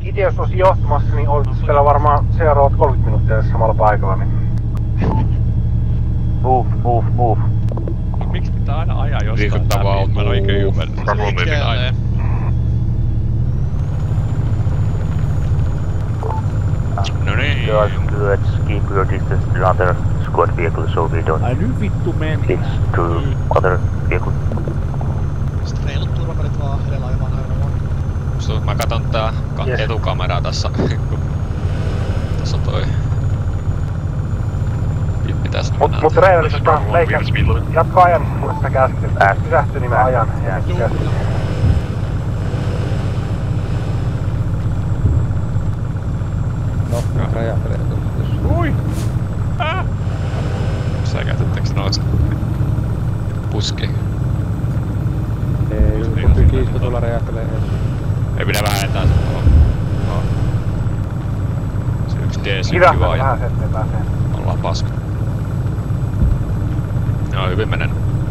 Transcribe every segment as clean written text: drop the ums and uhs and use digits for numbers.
Itse jos olisi johtamassa, niin olisi siellä varmaan seuraavat 30 minuuttia samalla paikalla. Niin. Move. Miksi pitää aina ajaa jostain läpi? Mä en oo ikinä ymmärtänyt. Liikkeelle. No niin. Let's keep your distance to another squad vehicle so we don't Ai nyt vittu mennään. pitch to other vehicle. Sitten reilut turvavälit vaan edellä ajamaan ajoneuvoon. Mä katon tää etukameraa tässä, kun tässä on toi... Pitäis mennä. Mut reilisesti leikkaa. Jatka ajan, kun sitä käsket. Pysähtyy niin mä ajan. No, räjähtelee tuossa. Ui! Sä käytettekö noita puski? Ei, kun tykiistä tuolla räjähtelee ees. Ei pidä vähentää sen tuolla. No. Se yks D-sykki vaan ja ollaan paska. Joo, hyvin menen.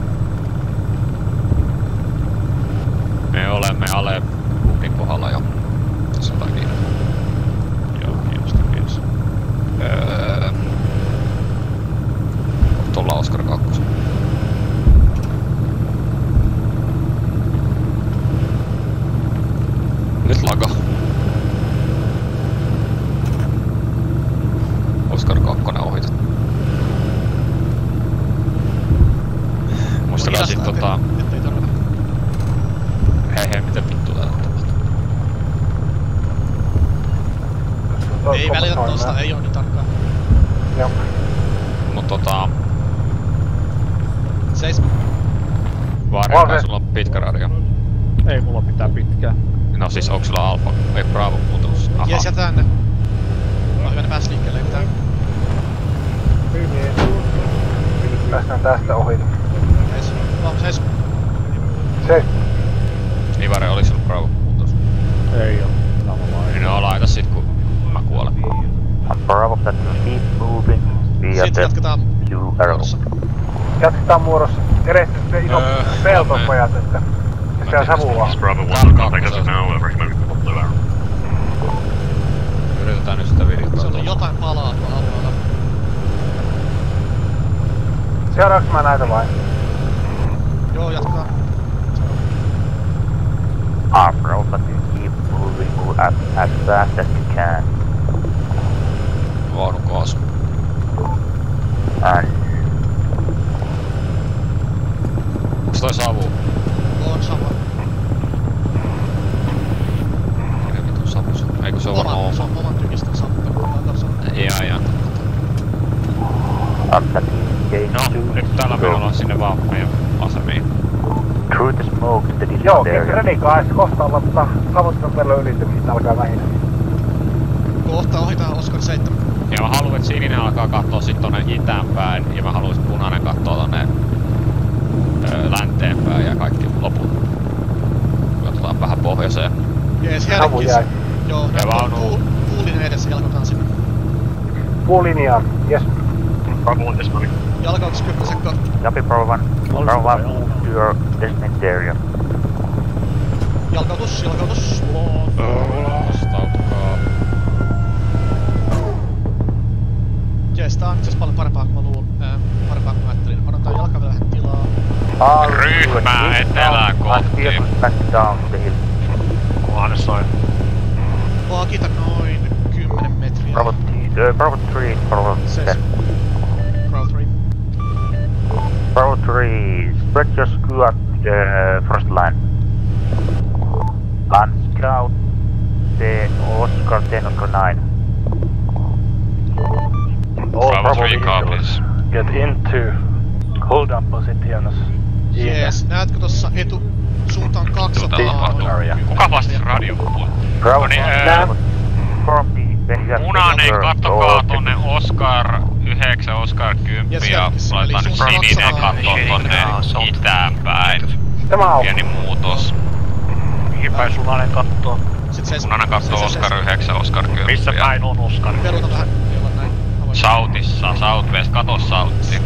Me olemme Alepukin kohdalla jo. Tässä on jotain kiinni. Joo, kiitos. Tuolla Oskar 2. Nyt laga. Oskar 2 ohitettu. Muistakaa sit ettei tarvita. Hei, miten vittu täällä tapahtuu? Ei välitä tosta, ei oo niin tarkkaan. Joo. Mut Seis. Vaarikaan sulla on pitkä radio. Ei mulla pitää pitkää. No siis onks sulla Alfa? Ei Bravo muutos. Aha. Jes, jätä tänne. Mä hyvä ne pääs liikkeelle, ei mitään. Päästään tästä ohi. Seis. Seis. Ivare, oliks sulla Bravo muutos? Ei oo. No laita sit kun mä kuolen. Bravo, that will keep moving via Sitten the jatketaan blue arrow. Jatketaan muodossa. Edessä se iso peltopojat, että siellä savua. Bravo 1, contact us now, recommend blue arrow. Yritetään nyt sitä virittää. Se oli jotain palaa tuolla alueella. Seuraavaksi mä näitä vai? Joo, jatketaan. Bravo, but you keep moving as fast as you can. Vaunu kaasu. And Onks toi savu? On sama. Mikä vitun savu se on? Eikö se on varmaan oma? Se on oman tykistön savu. Jaa. No, nyt täällä me ollaan sinne vaan meidän asemiin. through the smoke to the Joo, distant area. Renikaa edes kohta olla, mutta savuttelun ylittämistä alkaa vähinä. Kohta ohitaan Oskar 7. Ja mä haluan, että sininen alkaa kattoo sit tonne itään päin ja mä haluaisin punainen kattoo tonne länteen päin ja kaikki loput. Katsotaan vähän pohjoiseen. Jees, Savu jäi. Joo, Ja vaunu. puulinen edessä, jalkotaan sinne. Puulinjaa, jes. Bravo 1, Dismounting. Jalkautus 10 sekkaa. Copy, Bravo 1. Bravo 1, move to your designated area. Jalkautus. Vastautukaa. Jees, tää on itse paljon parempaa kuin mä luulin. Parempaa kuin mä ajattelin. Odotetaan jalkaa vielä vähän tilaa. Ryhmää etelää kohti. Back down the hill. Kunhan sain. Vakita noin 10 metriä. Bravo 3, Bravo 10. Bravo 3. Bravo 3, spread your squad to the first line. And scout the Oscar 10, Oscar 9. Bravo 3 copies. Get into hold-up positions. Jees, näetkö tossa suuntaan 200 Kuka vastasi radiopuolella? Bravo No niin, 1, copy. Then you have punainen to kattokaa tonne Oscar 9, Oscar 10 Yes, ja laitetaan nyt sininen katto tonne itään päin. Tämä on. Pieni muutos. Mihin päin sullainen kattoo? Sit seis. Punainen katto Oscar 9, Oscar 10. Missä päin on Oscar? Peruuta vähän, jolla näin. Sautissa, Southwest, kato Southi.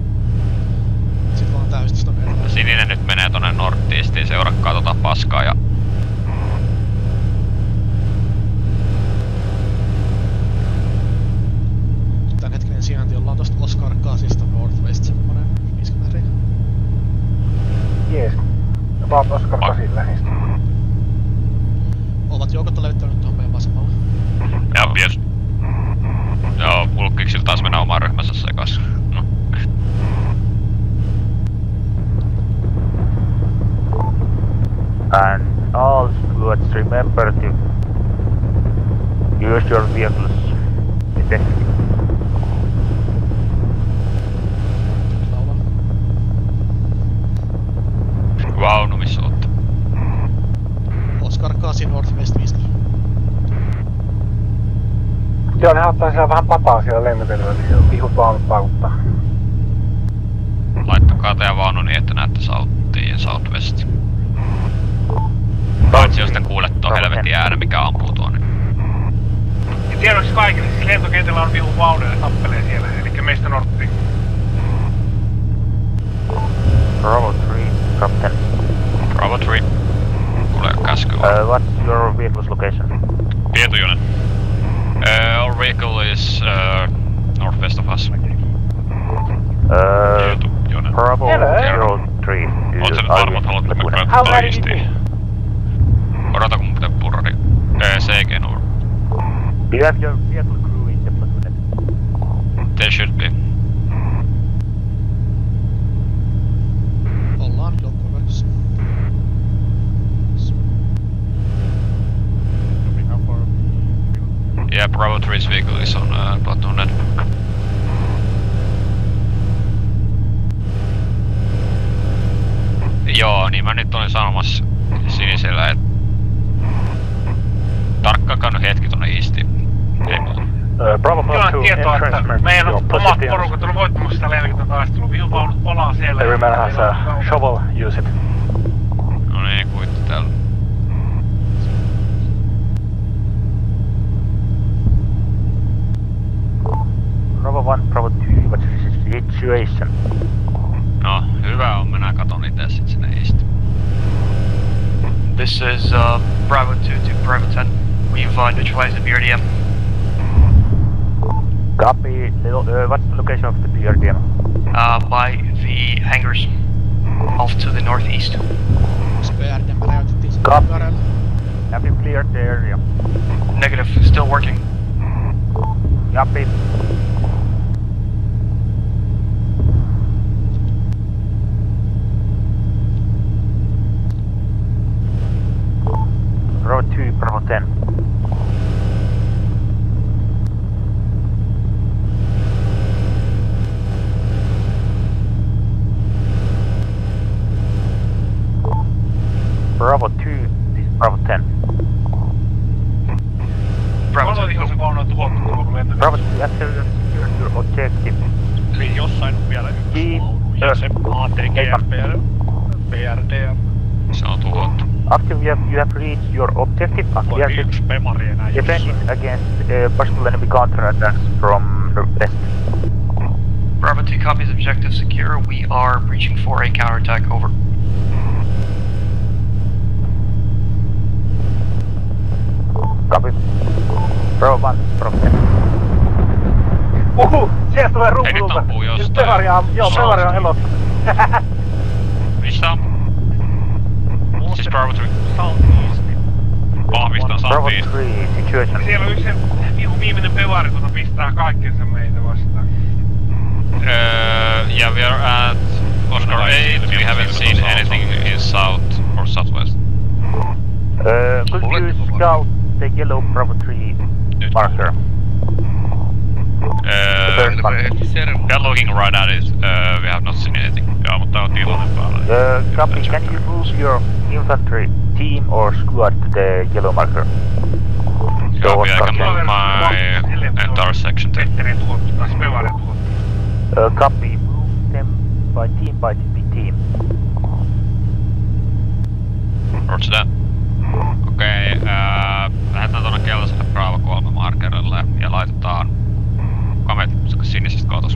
Sit vaan täystys tonne edelleen. Sininen nyt menee tonne Northeastiin, seurakkaa tota paskaa ja about Oscar 8 lähistä. Ovat joukot levittänyt tuohon meidän vasemmalla. Ja pies. Joo, Ulkkiksilla taas mennä omaan ryhmänsä sekas. No. And all squads remember to use your vehicles effectively. Laula. Vaunu, missä ootte? Oscar 8 Northwest 5. Joo, ne ottaa siellä vähän pataa siellä lentokentällä, niin siellä vihut vaunut paukuttaa. Laittakaa teidän vaunu niin, että näette Southiin Southwest. Paitsi jos te kuulette tuon helvetin äänen, mikä ampuu tuonne. Ja tiedoksi kaikille, siis lentokentällä on vihun vaunuja ja tappelee siellä, elikkä meistä Norttiin. Bravo 3, Captain. Bravo 3. Kuulee käsky. What's your vehicle's location? Pietojunen. Our vehicle is northwest of us. Pietojunen. Bravo 03. Oot sä nyt varma, haluat mennä toistiin? Odota kun mun pitää purradi. CG number. Do you have your vehicle crew in the platoon? There should be. Ollaan joukkueverkossa. Yeah, Bravo 3's vehicle is on Platoon net. Joo, niin mä nyt olin sanomassa sinisellä, et tarkkaakaan nyt hetki tonne eastiin. Ei muuta. Bravo Joo, tietoa, että meidän omat porukat on voittamassa sitä lentokenttätaistelua. Vihun vaunut polaa siellä. Every man has a shovel, use it. No niin, kuitti täällä. Bravo 1, Bravo 2, what's the situation? No, hyvä on, minä katon ite sit sinne eastiin. This is Bravo 2 to Bravo 10. We've neutralized the BRDM. Copy. What's the location of the BRDM? By the hangars off to the northeast. SPRD me räjäytettiin sen Copy. yörellä. Have you cleared the area? Negative, still working. Copy. Bravo 2, Bravo 10. Bravo 2, this is Bravo 10. Bravo 2. Bravo 2, absolutely secured your objective. Eli jossain on vielä yksi vaunu ja se ATG PRD. Se on tuhottu. After you have reached your objective, On yksi pemari enää defend jossain. it against possible enemy counterattacks from the west. Bravo 2 copies objective secure. We are breaching for a counterattack, over. Copy. Bravo 1, Bravo 10. Sieltä tulee Ei nyt rumpulta. ampuu jostain. Pemari on elossa. Missä on? Siis Bravo 3. Southeast. Vahvistan Bravo Southeast. 3, situation. Siellä on yksi se viimeinen pevari, kun pistää kaikkensa meitä vastaan. Yeah, we are at Oscar 8. We haven't seen anything in south or southwest. Could you scout the yellow Bravo 3 marker? First one. We are looking right at it. We have not seen anything. Joo, mutta on tilanne päällä. Copy, can you move your infantry team or squad to the yellow marker? Copy, I can move my entire section to. Petteri tuhottu, taas pevari tuhottu. Copy, move them by team. Roger that. Okei, lähdetään tuonne keltaiselle Bravo 3 markerille ja laitetaan kameet sinisestä katos.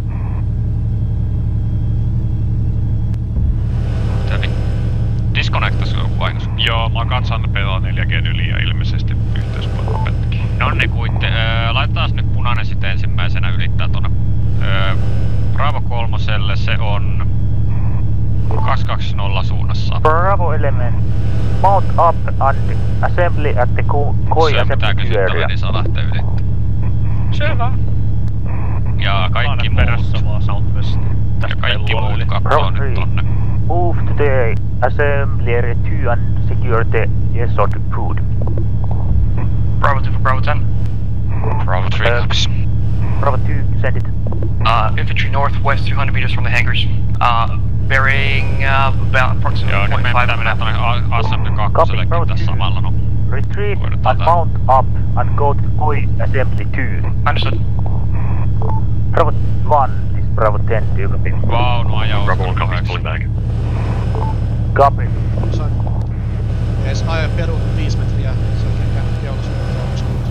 Disconnectas on vahingossa. Joo, mä katson PA4G yli ja ilmeisesti yhteispuolella pettikin. Nonni kuitte, laitetaan nyt punainen sitten ensimmäisenä ylittää tuonne Bravo 3, se on 220 suunnassa. Bravo element. Mount up and assembly at the Koi Se pitää assembly kysyä area. niin saa lähteä yli. Selvä. Ja kaikki Aina perässä muut. vaan Southwest. Ja kaikki muut katsoo Bravo nyt 3. tonne. Move to the assembly area 2 and secure the assorted food. Bravo 2 for Bravo 10. Bravo 3 copies. Bravo 2, send it. Infantry northwest 200 meters from the hangars. Bearing about approximately Joo, nyt 0.5 meidän on the tonne map. Assembly 2:llekin tässä samalla. No. Retreat Voidaan and täältä. mount up and go to Koi assembly 2. Understood. Bravo 1 is Bravo 10, do you copy? Vaunu ajaa Bravo 1 Oscar copies 8. pulling back. Copy. Sain. Jees, ajan perun 5 metriä. Sen jälkeen käännyt keulasuuntaan suuntaan.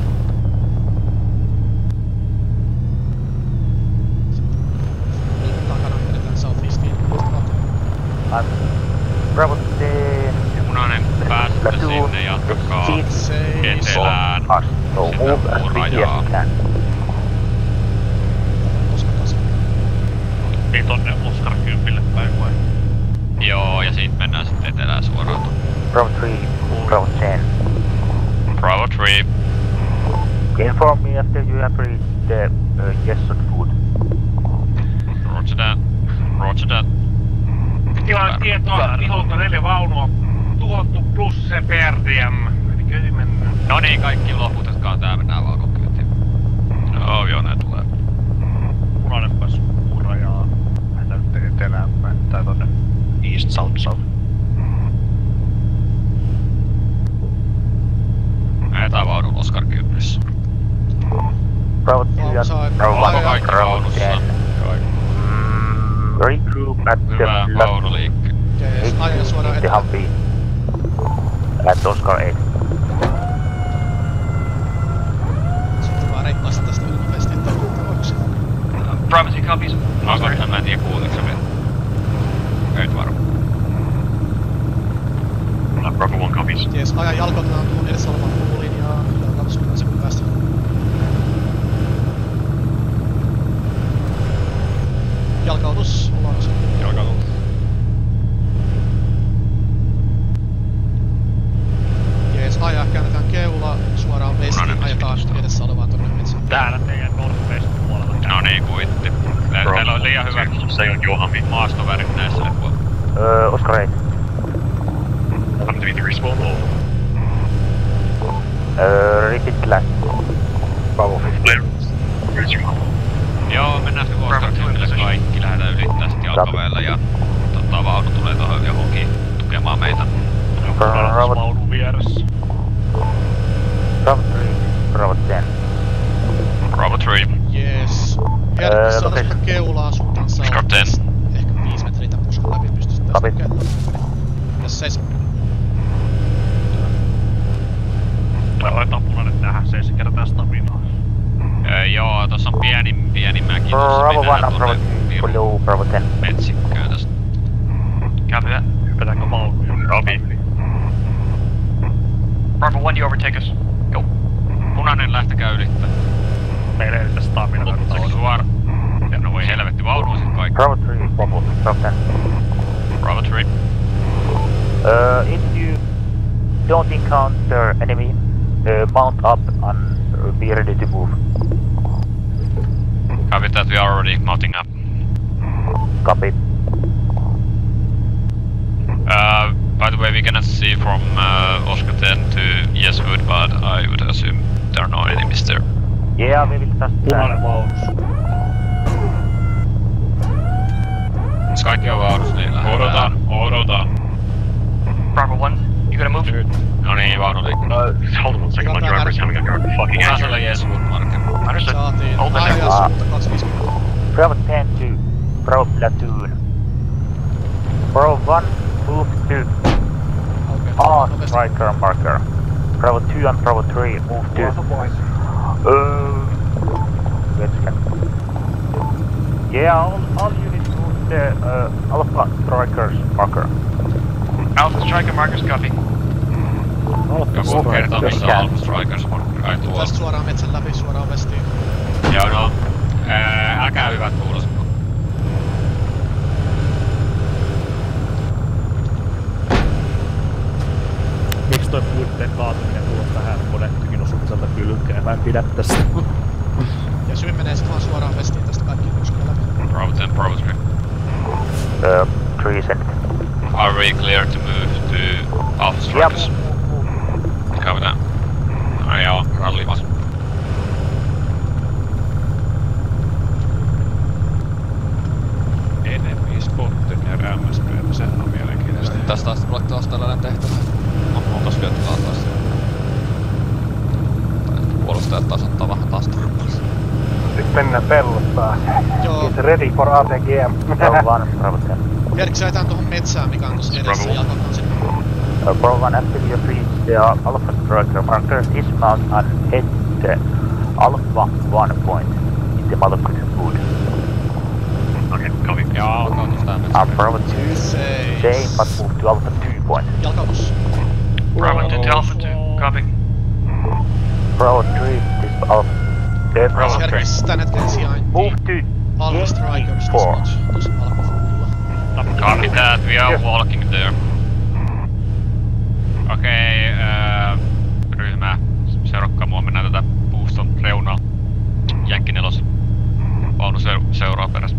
Sitten takana edetään Southeastiin. And Bravo 10. Punainen päästä Platoon. sinne jatkaa Seats. etelään. Us. So Sitä move as quickly as rajaa. you can. Oscar taas. Ei tonne Oscar 10 päin vai? Joo, ja siitä mennään sitten etelään suoraan. Bravo 3, Bravo 10. Bravo 3. Inform me after you have reached the Jesson food. Roger that. Roger that. Tietoa, viholta 4 vaunua tuhottu plus se PRDM. Eli mennään. No niin, kaikki loput, jotka on täällä mennään vaunut kyytiin. Joo, ne tulee. Punainen pääs rajaa. Lähdetään nyt etelään päin. Tai tonne East South South. Ajetaan vaunun Oscar 10. Bravo 2 Vaunu and sain. Bravo 1, Kaikki Bravo vaunussa. 10. Regroup at the Hyvä vaunu liikkeen. Jees, ajan suoraan the etelään. Humvee. At Oscar 8. Sitten vaan reippaasti tästä yli nopeasti, ettei muuta voiksi. Bravo 2 copies. Oscar. Mä en tiedä kuuliko se vielä. Ei nyt varma. Bravo 1 copies. Jees, ajan jalkautetaan tuon edessä olevan Blueline ja jalkautus suuntaan sen päästä. Jalkautus, ollaan osa. Jalkautus. Jees, ajaa, käännetään keula suoraan vestiin, Punainen ajetaan vesi. edessä olevaan tonne metsään. Täällä teidän Northwest puolella. No niin, kuitti. Teillä on liian hyvät Se on Johami. maastovärit näissä lippuilla. Oscar 8. I'm to be the respawn or? Repeat last. Bravo 5. Where's your home? Joo, mennään sitten Oscar 10 kaikki. Lähdetään ylittää sitten jalkaväellä ja vaunu tulee tohon johonkin tukemaan meitä. Bravo. Vaunu vieressä. Bravo 3, Bravo 10. Bravo 3. Jees. Järjestys saada sitä keulaa suuntaan saa. Oscar 10. Ehkä 5 metriä tän puskan läpi pystyisi tästä Copy. käydä. Tässä seis. Aletaan punainen tähän, se ei se kertaa staminaa. Joo, tossa on pieni mäki. Tossa Bravo 1 mennään and Bravo 2, tonne below Bravo 10. metsikköön tästä. Copy that. Hypätäänkö vaunuja? Copy. Bravo 1, you overtake us. Go. Punainen lähtekää ylittää. Meillä ei sitä stamina vertaa. Suora. Ja no voi helvetti, vaunu on sit kaikki. Bravo 3, Bravo 10. Bravo 3. If you don't encounter enemy, mount up and be ready to move. Copy that, we are already mounting up. Copy. By the way, we cannot see from Oscar 10 to Yeswood, but I would assume there are no enemies there. Yeah, we will just Punainen vaunus. Jos kaikki on vaunus, niin lähdetään. Odota. Bravo 1, you gonna move? No niin, vaunu liikkuu. Hold on a second, my driver's having a fucking accident. Punaisella Yeswood marker. Understood. Saatiin. Hold the Ajan next. suunta 250. Bravo 10 to Bravo Platoon. Bravo 1, move to Aukeaa R nopeasti. striker marker. Bravo 2 and Bravo 3 move to Pois. wait a second. Yeah, all units move the Alpha strikers marker. Alpha striker markers, copy. Joku kertoo missä Alpha Strikers on kai tuolla. Tästä suoraan metsän läpi, suoraan vestiin. Joo no, älkää hyvät kuulosko. toi puitten kaatuminen tuosta tähän konettykin osumiselta kylkeen. Mä en pidä tästä. Ja syy menee sit vaan suoraan vestiin tästä kaikkiin koskeen läpi. Bravo 10, Bravo 3. 3 cent. Are we clear to move to Alpha Strikers? Copy that. Joo, ralli vaan. Enemy spotted near MSP:tä, sehän on mielenkiintoista. Tästä asti mulle taas tällainen tehtävä. Oltais vielä taas. Puolustajat taas ottaa vähän taas turvallisuus. Nyt mennään pellot taas. Joo. It's ready for ATGM. Bravo 10. Tiedätkö sä etään tuohon metsään, mikä on tossa edessä jalkataan sinne? Bravo 1, after you reach the Alpha Striker marker, dismount and head Alpha 1 point in the Malakut wood. Okei, copy. Joo, otan tuosta metsään. Bravo 2, same but move to Alpha 2 point. Jalkaus. Bravo 2 to Alpha 2. Copy. Bravo 3, this Alpha. Bravo 3. Servis tän hetken sijainti. Move to Alpha Strikers Four. tuossa alkufulla. Copy that, we are walking there. Okei, ryhmä. Seurakkaa mua, mennään tätä puuston reunaa. Jänkki 4. Vaunu seuraa perässä.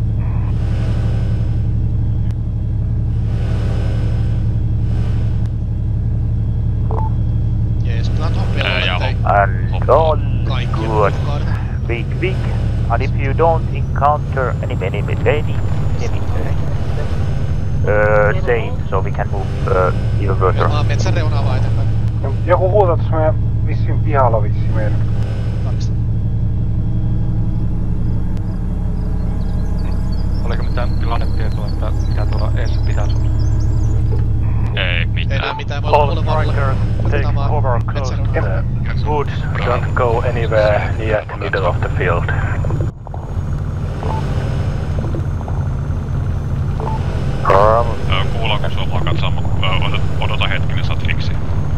Jees, tullaan tuohon pellolle, ettei and all kaikkia good. mukaan. Big. And if you don't encounter any same, so we can move even further. Vaan metsän reunaa vaan eteenpäin. Joku huutaa tuossa meidän vissiin pihalla vissi meidän. Tarkistan. Oliko mitään tilannetietoa, että mitä tuolla eessä pitäisi olla? Ei mitään. Ei näe mitään, voi olla kuule varrella. Otetaan vaan metsän reunaa. Woods don't go anywhere near the middle of the field. Kuullaanko sua vaan katsaamaan? Odota hetki, niin saat fiksi.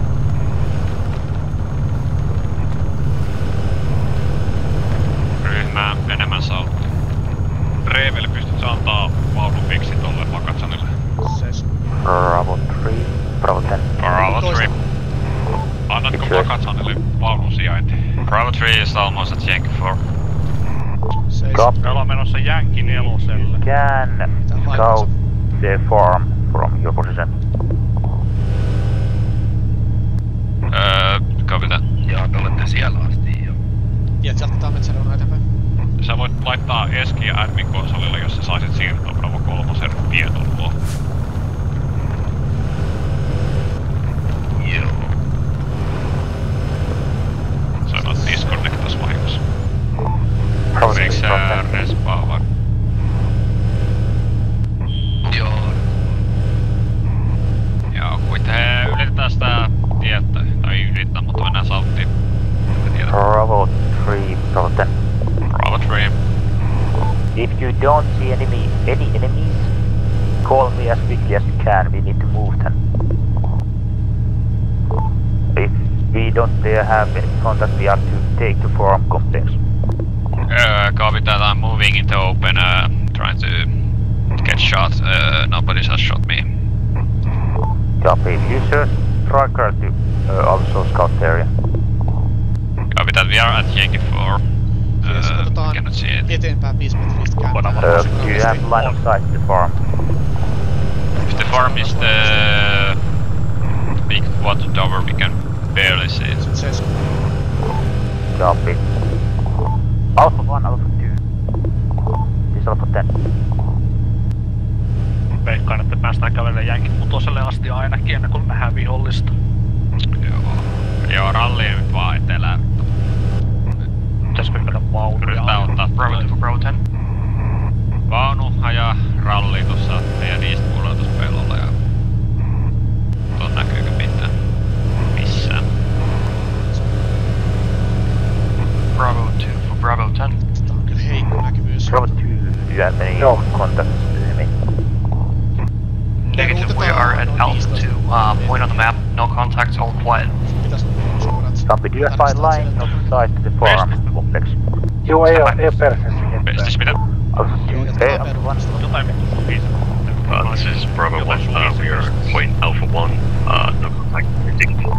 Ryhmää enemmän sautti. Reevelle pystyt sä antaa vaunun fiksi tolle Makatsanille. Seis. Bravo 3, Bravo 10. Bravo 3. Annatko Makatsanille vaunun sijainti? Bravo 3 is almost at Yankee 4. Seis. Me ollaan menossa Jänkki 4:lle. Can scout the farm from your position. Copy that. Joo, te olette siellä asti jo. Tiedät, jatketaan metsän reunaa eteenpäin. Sä voit laittaa Eski ja admin konsolille, jos sä saisit siirtyä Bravo 3 tieton luo. Joo. Sä voit disconnectas vahingossa. Bravo Eikö 6, sä Bravo 10. respaa vai? Joo. Joo, kuitenkin ylitetään sitä tietä. Tai ei ylitä, mutta mennään sauttiin. Bravo 3, Bravo 10. Bravo 3. If you don't see any enemies, call me as quickly as you can. We need to move them. If we don't have any contact, we have to take the farm complex. Copy that, I'm moving into open, trying to get shot. Nobody has shot me. Copy. Use striker to also scout the area. Copy that, we are at Yankee 4. Jees, otetaan Cannot see it. eteenpäin 5 metristä käännetään. Do you have line of sight to the farm? If the farm is the big water tower, we can barely see it. Sit seis. Copy. Alpha 1, Alpha 2. This Alpha 10. Veikkaan, että päästään kävelemään Jänkki 6:lle asti ainakin ennen kuin nähdään vihollista. Joo, ralliin nyt vaan etelään. Pitäisikö mennä vaunuja? Yritetään ottaa Bravo 2 for Bravo 10. vaunu ajaa ralli tossa meidän east-puolella tossa pellolla ja tuon näkyykö mitään missään. Bravo 2 for Bravo 10. Tää on kyllä heikko näkyvyys. Bravo 2, do you have any contacts with the enemy? Negative, we are at Alpha 2. Point on the map, no contacts, all quiet. Pitäis suorat. Copy. Do you have line of sight to the farm complex? Joo, ei oo perseessä Pestis ketään. mitä? Alpha 2, hey, Alpha 1. Jotain vittu This is Bravo 1, we are point Alpha 1, no contact detected.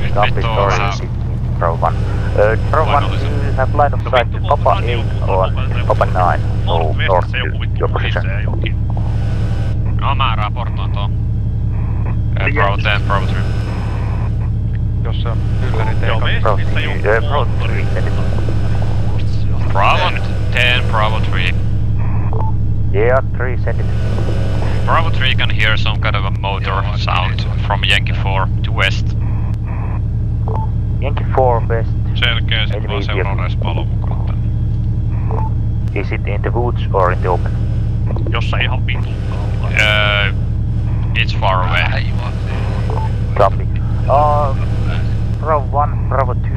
Copy, sorry. Pro 1. Pro 1, you have line of sight to Papa 8 or Papa 9. So north to your position. No mä raportoin tuon. Pro 10, Pro 3. Jos se on kyllä, niin Pro 3, Bravo 10, Bravo 3. Yeah, 3 send it. Bravo 3 can hear some kind of a motor sound from Yankee 4 to west. Yankee 4 west. Selkeästi vaan seuraavaksi palo mukana tänne. Is it in the woods or in the open? Jossain ihan vitullaan. It's far away. Copy. Bravo 1, Bravo 2.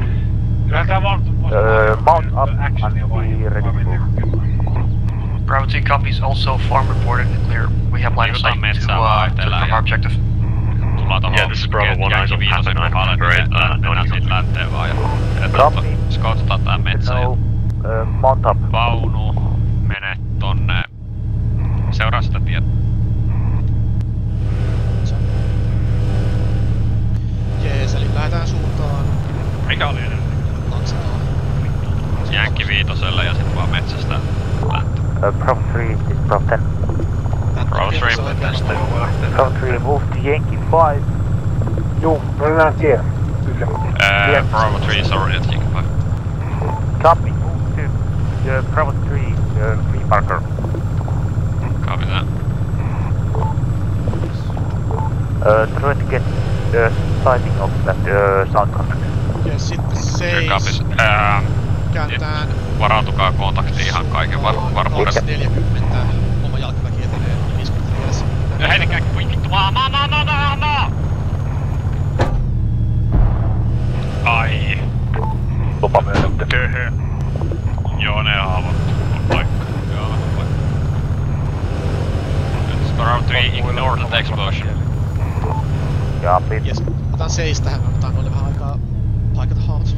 Mount up and be ready to move. Bravo 2 copies, also farm reported clear. We have line of sight to confirm our objective. Yeah, this is Bravo 1, I don't have an item. Great, no need. Copy. Skoutetaan tää metsä ja Mount up. vaunu mene tonne. Seuraa sitä tietä. Jees, eli lähdetään suuntaan. Mikä oli edelleen? Jänkki 5 ja sit vaan metsästä lähtö. Bravo 3, this is Bravo 10. Bravo 3. Bravo 3, move to Yankee 5. Juu, mennään siellä. Kyllä. Bravo 3 is already at Yankee 5. Copy, move to Bravo 3, free marker. Copy that. Try to get sighting of that sound contact. Ja sitten seis. Kääntään. Varautukaa kontaktiin ihan kaiken varmuudessa. 40. Oma jalkaväki etenee 50 edessä. Heitäkää kuin vittu maa! Ai. Lupa myönnetty. Töhö. Joo, ne haavoittuu. On paikka. Joo, on paikka. Bravo 3, ignore that explosion. Jes, otan seis tähän, me otetaan noille vähän aikaa paikata haavot.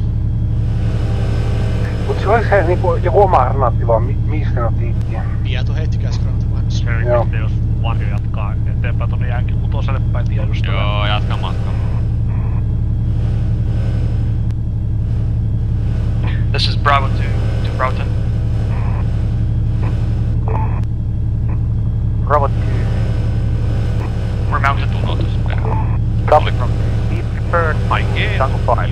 Mut se olis se niinku joku oma granaatti vaan, missä ne otti itkiä? Pieto heitti käsgranaatti maailmassa. Joo. Jos varjo jatkaa eteenpäin tonne Jäänki 6 päin tiedustella. Joo, jatka matkaa. This is Bravo 2 to Bravo 10. Bravo 2. We're mounted. Copy from be prepared. Tango 5.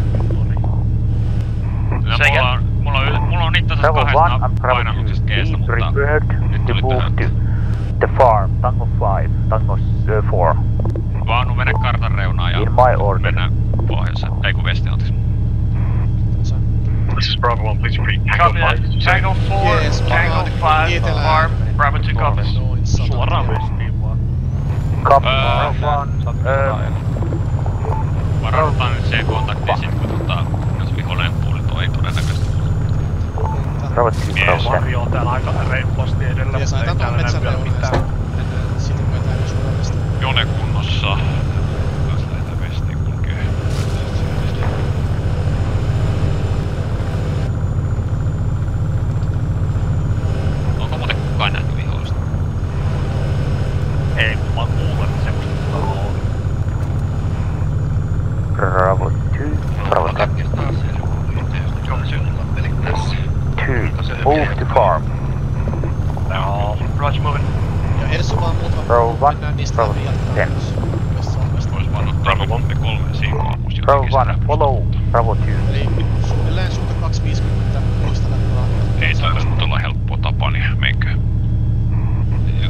Mulla on itse asiassa Bravo 1 kahdesta and Bravo 2. painalluksesta Be keestä, mutta prepared nyt to tuli move tähän. to the farm. Tango 5. Tango 4. Vaanu mene kartan reunaan ja In my order. mennään pohjoiseen. Ei kun vestiin anteeksi. This is Bravo 1, please repeat. Copy that. Tango 4, Yes, Tango 5, farm, Bravo 2 copies. Noin 100. Suoraan vestiin vaan. Copy. Bravo 1. Varaudutaan nyt siihen kontaktiin sit kun jos vihollinen tuuli toi todennäköisesti. Bravo 2, Bravo 10. Varjo on täällä aika reippaasti edellä. Jes, ajetaan tuohon metsän reunaan ja sitten mennään sitten vetään suoraan vasta. Jone kunnossa. Kas lähetään vestiin kulkee. Onko muuten kukaan nähty vihollista? Ei, kun mä kuulen semmoista on. Bravo 2, Bravo 10. 2, move to farm. No. Roger, moving. Ja edessä on vaan muutama. Bravo 1, Mennään niistä Bravo läpi jatkaa 10. Ois vaan ottaa Bravo 3 siinä aamussa. Bravo 1, follow Bravo 2. Eli suunnilleen suunta 250 poista läppää. Ei taida nyt olla helppoa tapa, niin menkää. Joo.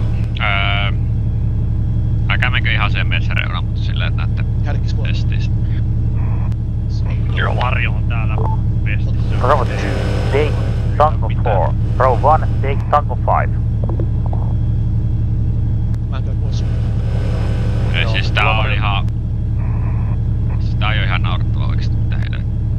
Älkää menkö ihan siihen metsäreunaan, mutta silleen, että näette testistä. Joo, varjo on täällä vestissä. Bravo 2, take Tango 4. Bravo 1, take Tango 5. Mä en kyllä kuule sun. Ei, siis tää on ihan... Siis tää on jo ihan naurettava oikeesti mitä heidän.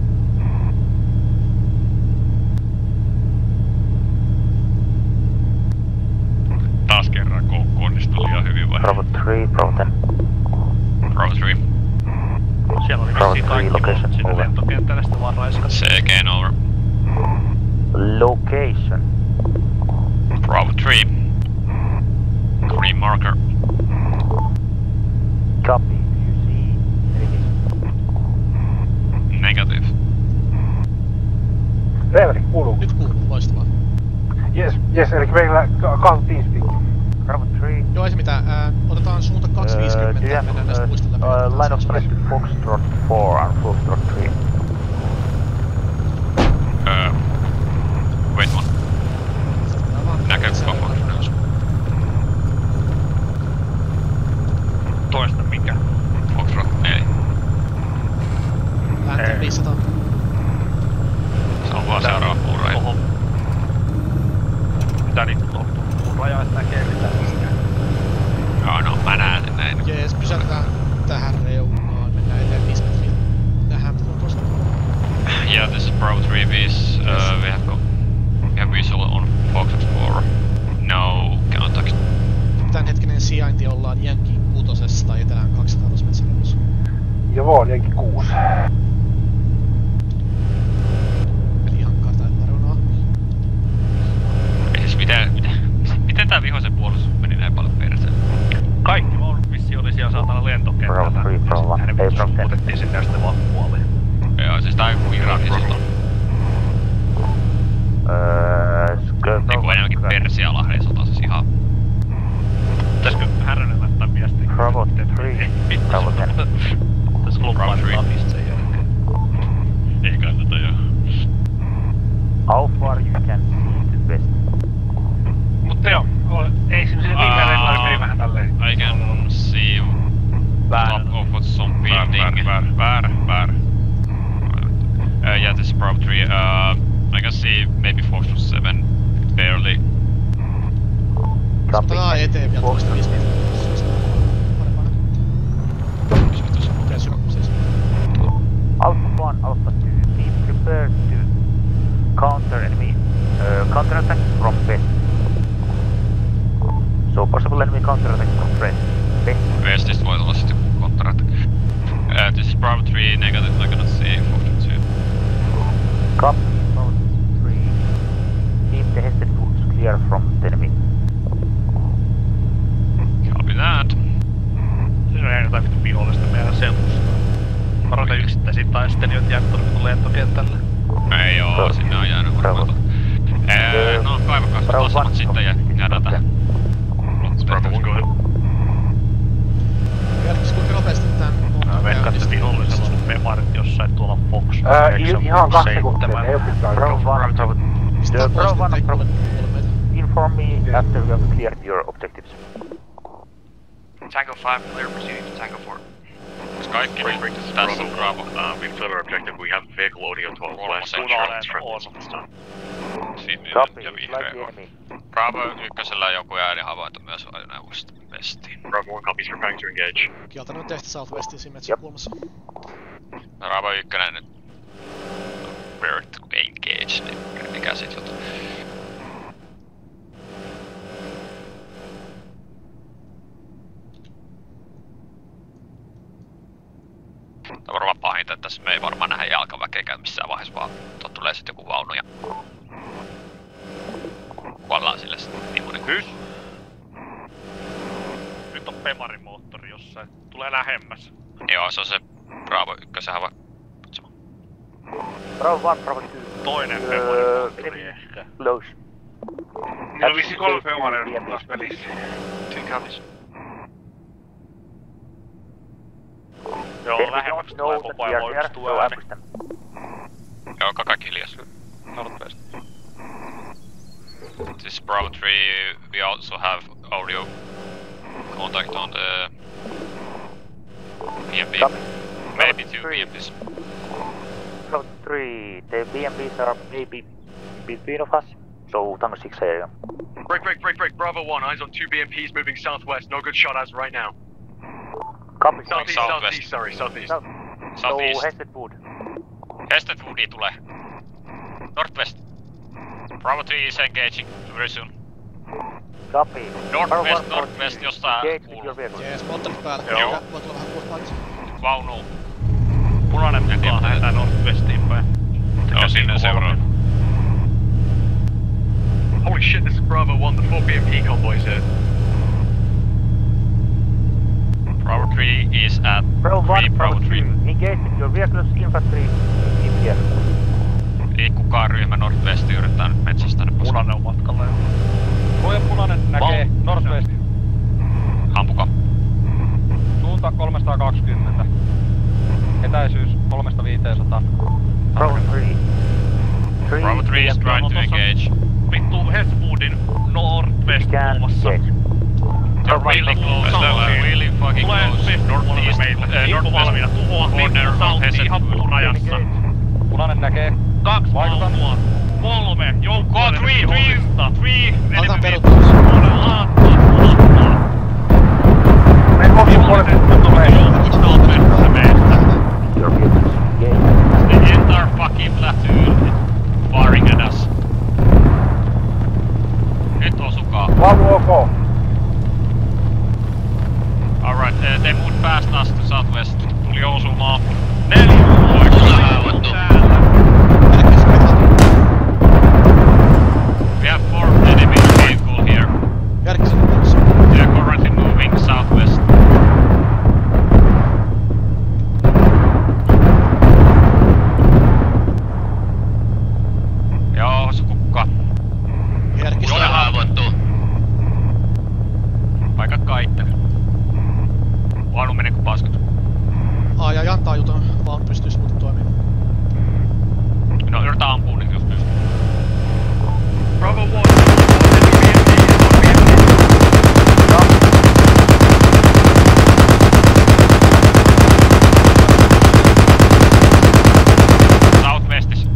Taas kerran koukku onnistui liian hyvin vai? Bravo 3, Bravo 10. Bravo 3. Siellä oli Bravo vissiin 3 kaikki location voimat sinne over. lentokentälle sitä vaan raiskat. CG over. Location. Bravo 3. Green marker. Copy. You see enemies. Jes, eli meillä kahta teamspeak. Bravo 3. Joo, ei se mitään. Otetaan suunta 250 ja mennään näistä puista läpi. Line of sight to Foxtrot 4 and Foxtrot 3. Wait one. Näkyykö koko nelos? Toista mikä? Foxtrot 4. Lähtee 500. Se on vaan seuraava puuraja. Mitä niitä on? Puuraja et näkee mitään mistään. Joo, no mä näen sen näin. Jees, pysäytetään tähän reunaan. Mennään eteen 5 metriä. Nähdään mitä on tuossa. Yeah, this is Bravo 3 Vs. We have visual on Foxtrot 4. No, cannot touch. Tämänhetkinen sijainti ollaan Jenkin 6 tai etelään 200 metsäreunassa. Joo, Jenkin 6. Eli ihan kartailla reunaa. Siis miten tää vihoisen puolustus meni näin paljon perseelle? Kaikki vaunut vissi oli siellä saatana lentokentällä. Hänen puolustus muutettiin sinne ja sitten vaan kuoli. Joo, siis tää on joku Iranin sota. Eiku enemmänkin Persia-Lahden sota, siis ihan... Pitäisikö Härönen laittaa viestiä? Bravo 3. Bravo 10. Pitäisikö lumpaa lapista sen jälkeen? Ei kannata joo. How far you can see to west? Mutta joo, ei sinne viimeinen lennoilla meni vähän tälleen. I can see top of what's some building. Väärä. Yeah, this is Bravo 3. I can see maybe Foxtrot 7 barely. Otetaan eteen vielä toista 5 metriä. Parempana. Okei, syvä siis. Alpha 1, Alpha 2, be prepared to counter enemy counterattack from west. So possible enemy counterattack from west. Westistä voi olla sit joku counterattack. This is Bravo 3 negative, I cannot see Foxtrot 2. Copy, Bravo 3. Keep the headset woods clear from the enemy. Copy that. Siinä on ihan jotain vittu vihollista meidän seudussa. Varoita yksittäisiä taistelijoita jäänyt tuonne lentokentälle. Ei oo, sinne on jäänyt varmaan. No kaivakaa tasamat sitten ja jäädään tähän. Bravo 1, go ahead. Kertois kuinka nopeasti tän Mä veikkaan, että vihollisella on memarit jossain tuolla Fox. Ihan 2 sekuntia, ei oo pitää aikaa. Bravo 1, inform me after you have cleared your objectives. Tango 5, clear proceeding to Tango 4. Koska kaikki niin, tässä on Bravo. We filled our objective, we have vehicle audio 12 west. Copy, Ja like vihreä the on. enemy. Bravo 1:llä on joku äänihavainto myös ajoneuvosta westiin. Bravo 1 copies, preparing to engage. Kieltänyt tehtä Southwestiin siinä metsäkulmassa. Bravo 1 nyt... Prepared to engage, niin mikä sit juttu. Tämä on varmaan pahinta, että tässä me ei varmaan nähdä jalkaväkeä missään vaiheessa, vaan tulee sit joku vaunu ja... Kuollaan sille sit niimoinen. Nyt on Pemarin moottori jossain. Tulee lähemmäs. Joo, se on se Bravo 1 havainto. Bravo 1, Bravo 2. Toinen Pemarin moottori ehkä. Close. Niillä on vissi 3 Pemaria taas pelissä. 2 copies. Joo, lähemmäksi tulee koko ajan voimistuu ääni. Joo, kaikki hiljassa. Northwest. This is Bravo 3, we also have audio contact on the BMP. Maybe 2 BMPs. Bravo 3, the BMPs are maybe between of us, so Tango 6 area. Break. Bravo 1, eyes on 2 BMPs moving southwest. No good shot as right now. Copy. Southeast, southeast. So, Hestetwood. Hestetwoodi tulee. Northwest. Bravo 3 is engaging very soon. Copy. Northwest jossain kuuluu. Jees, moottorit päällä. Joo. Voi tulla vähän kuuspaalissa. Vaunu. Punainen mukaan lähdetään Northwestiin päin. Joo, sinne seuraa. Holy shit, this is Bravo 1, the 4 BMP convoys here. Bravo 3 is at Bravo 1, Bravo 3. Engage with your vehicles, infantry in here. Ei kukaan ryhmä Northwestiin yrittää nyt metsästä ne pois. Punainen on matkalla jo. etäisyys 300–500. Bravo 3. Bravo 3 is trying to engage. Vittu Heswoodin northwest kulmassa. They're really close, really fucking close. Northeast, valmiina tuhoa corner of Hesed. ihan puurajassa. Punainen näkee. 2 vaunua. 3 joukkoa. 3 Aletaan peruttaa. Me mokin puolet tuttu meistä. The entire fucking platoon firing at us. Nyt osukaa. Vaunu ok. Alright, they moved past us to southwest. Tuli osumaan. 4 We have 4 enemy vehicle here. They are currently moving southwest. Joo, se kukka. Jone haavoittuu. Paikka kaitteli. Vaunu meni ku paskat. Ja jantaa juton vaunu pystyis muuten toimimaan. No yritä ampuu niin jos pystyy. Bravo 1. Southwestis.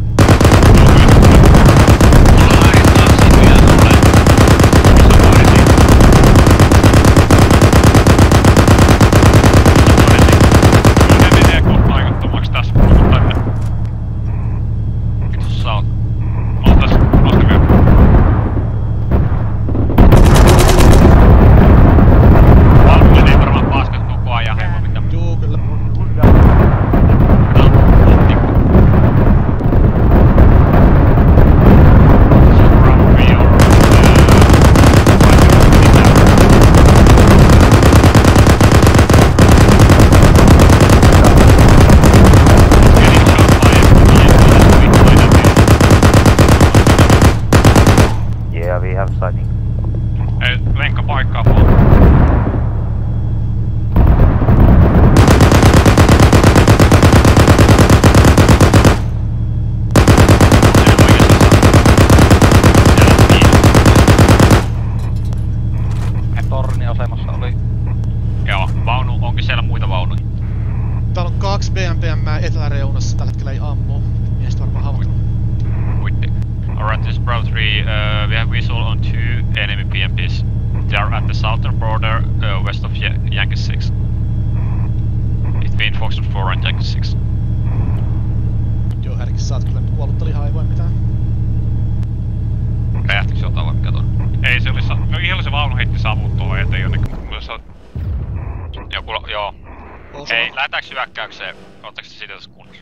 eteläreunassa tällä hetkellä ei ammu. Miestä varmaan haavoittunut. Alright, this is Bravo 3. We have visual on 2 enemy PMPs. They are at the southern border west of Yankee 6. Between Foxtrot 4 and Yankee 6. Joo, Härkis, sä oot kyllä nyt kuollutta lihaa, ei voi mitään. Räjähtikö jotain vai mikä ton? Ei se oli no ihan se vaunu heitti savuttoa eteen jonnekin. Joku, joo. Hei, lähdetäänkö hyökkäykseen? Ootteko te siitä tässä kunnossa?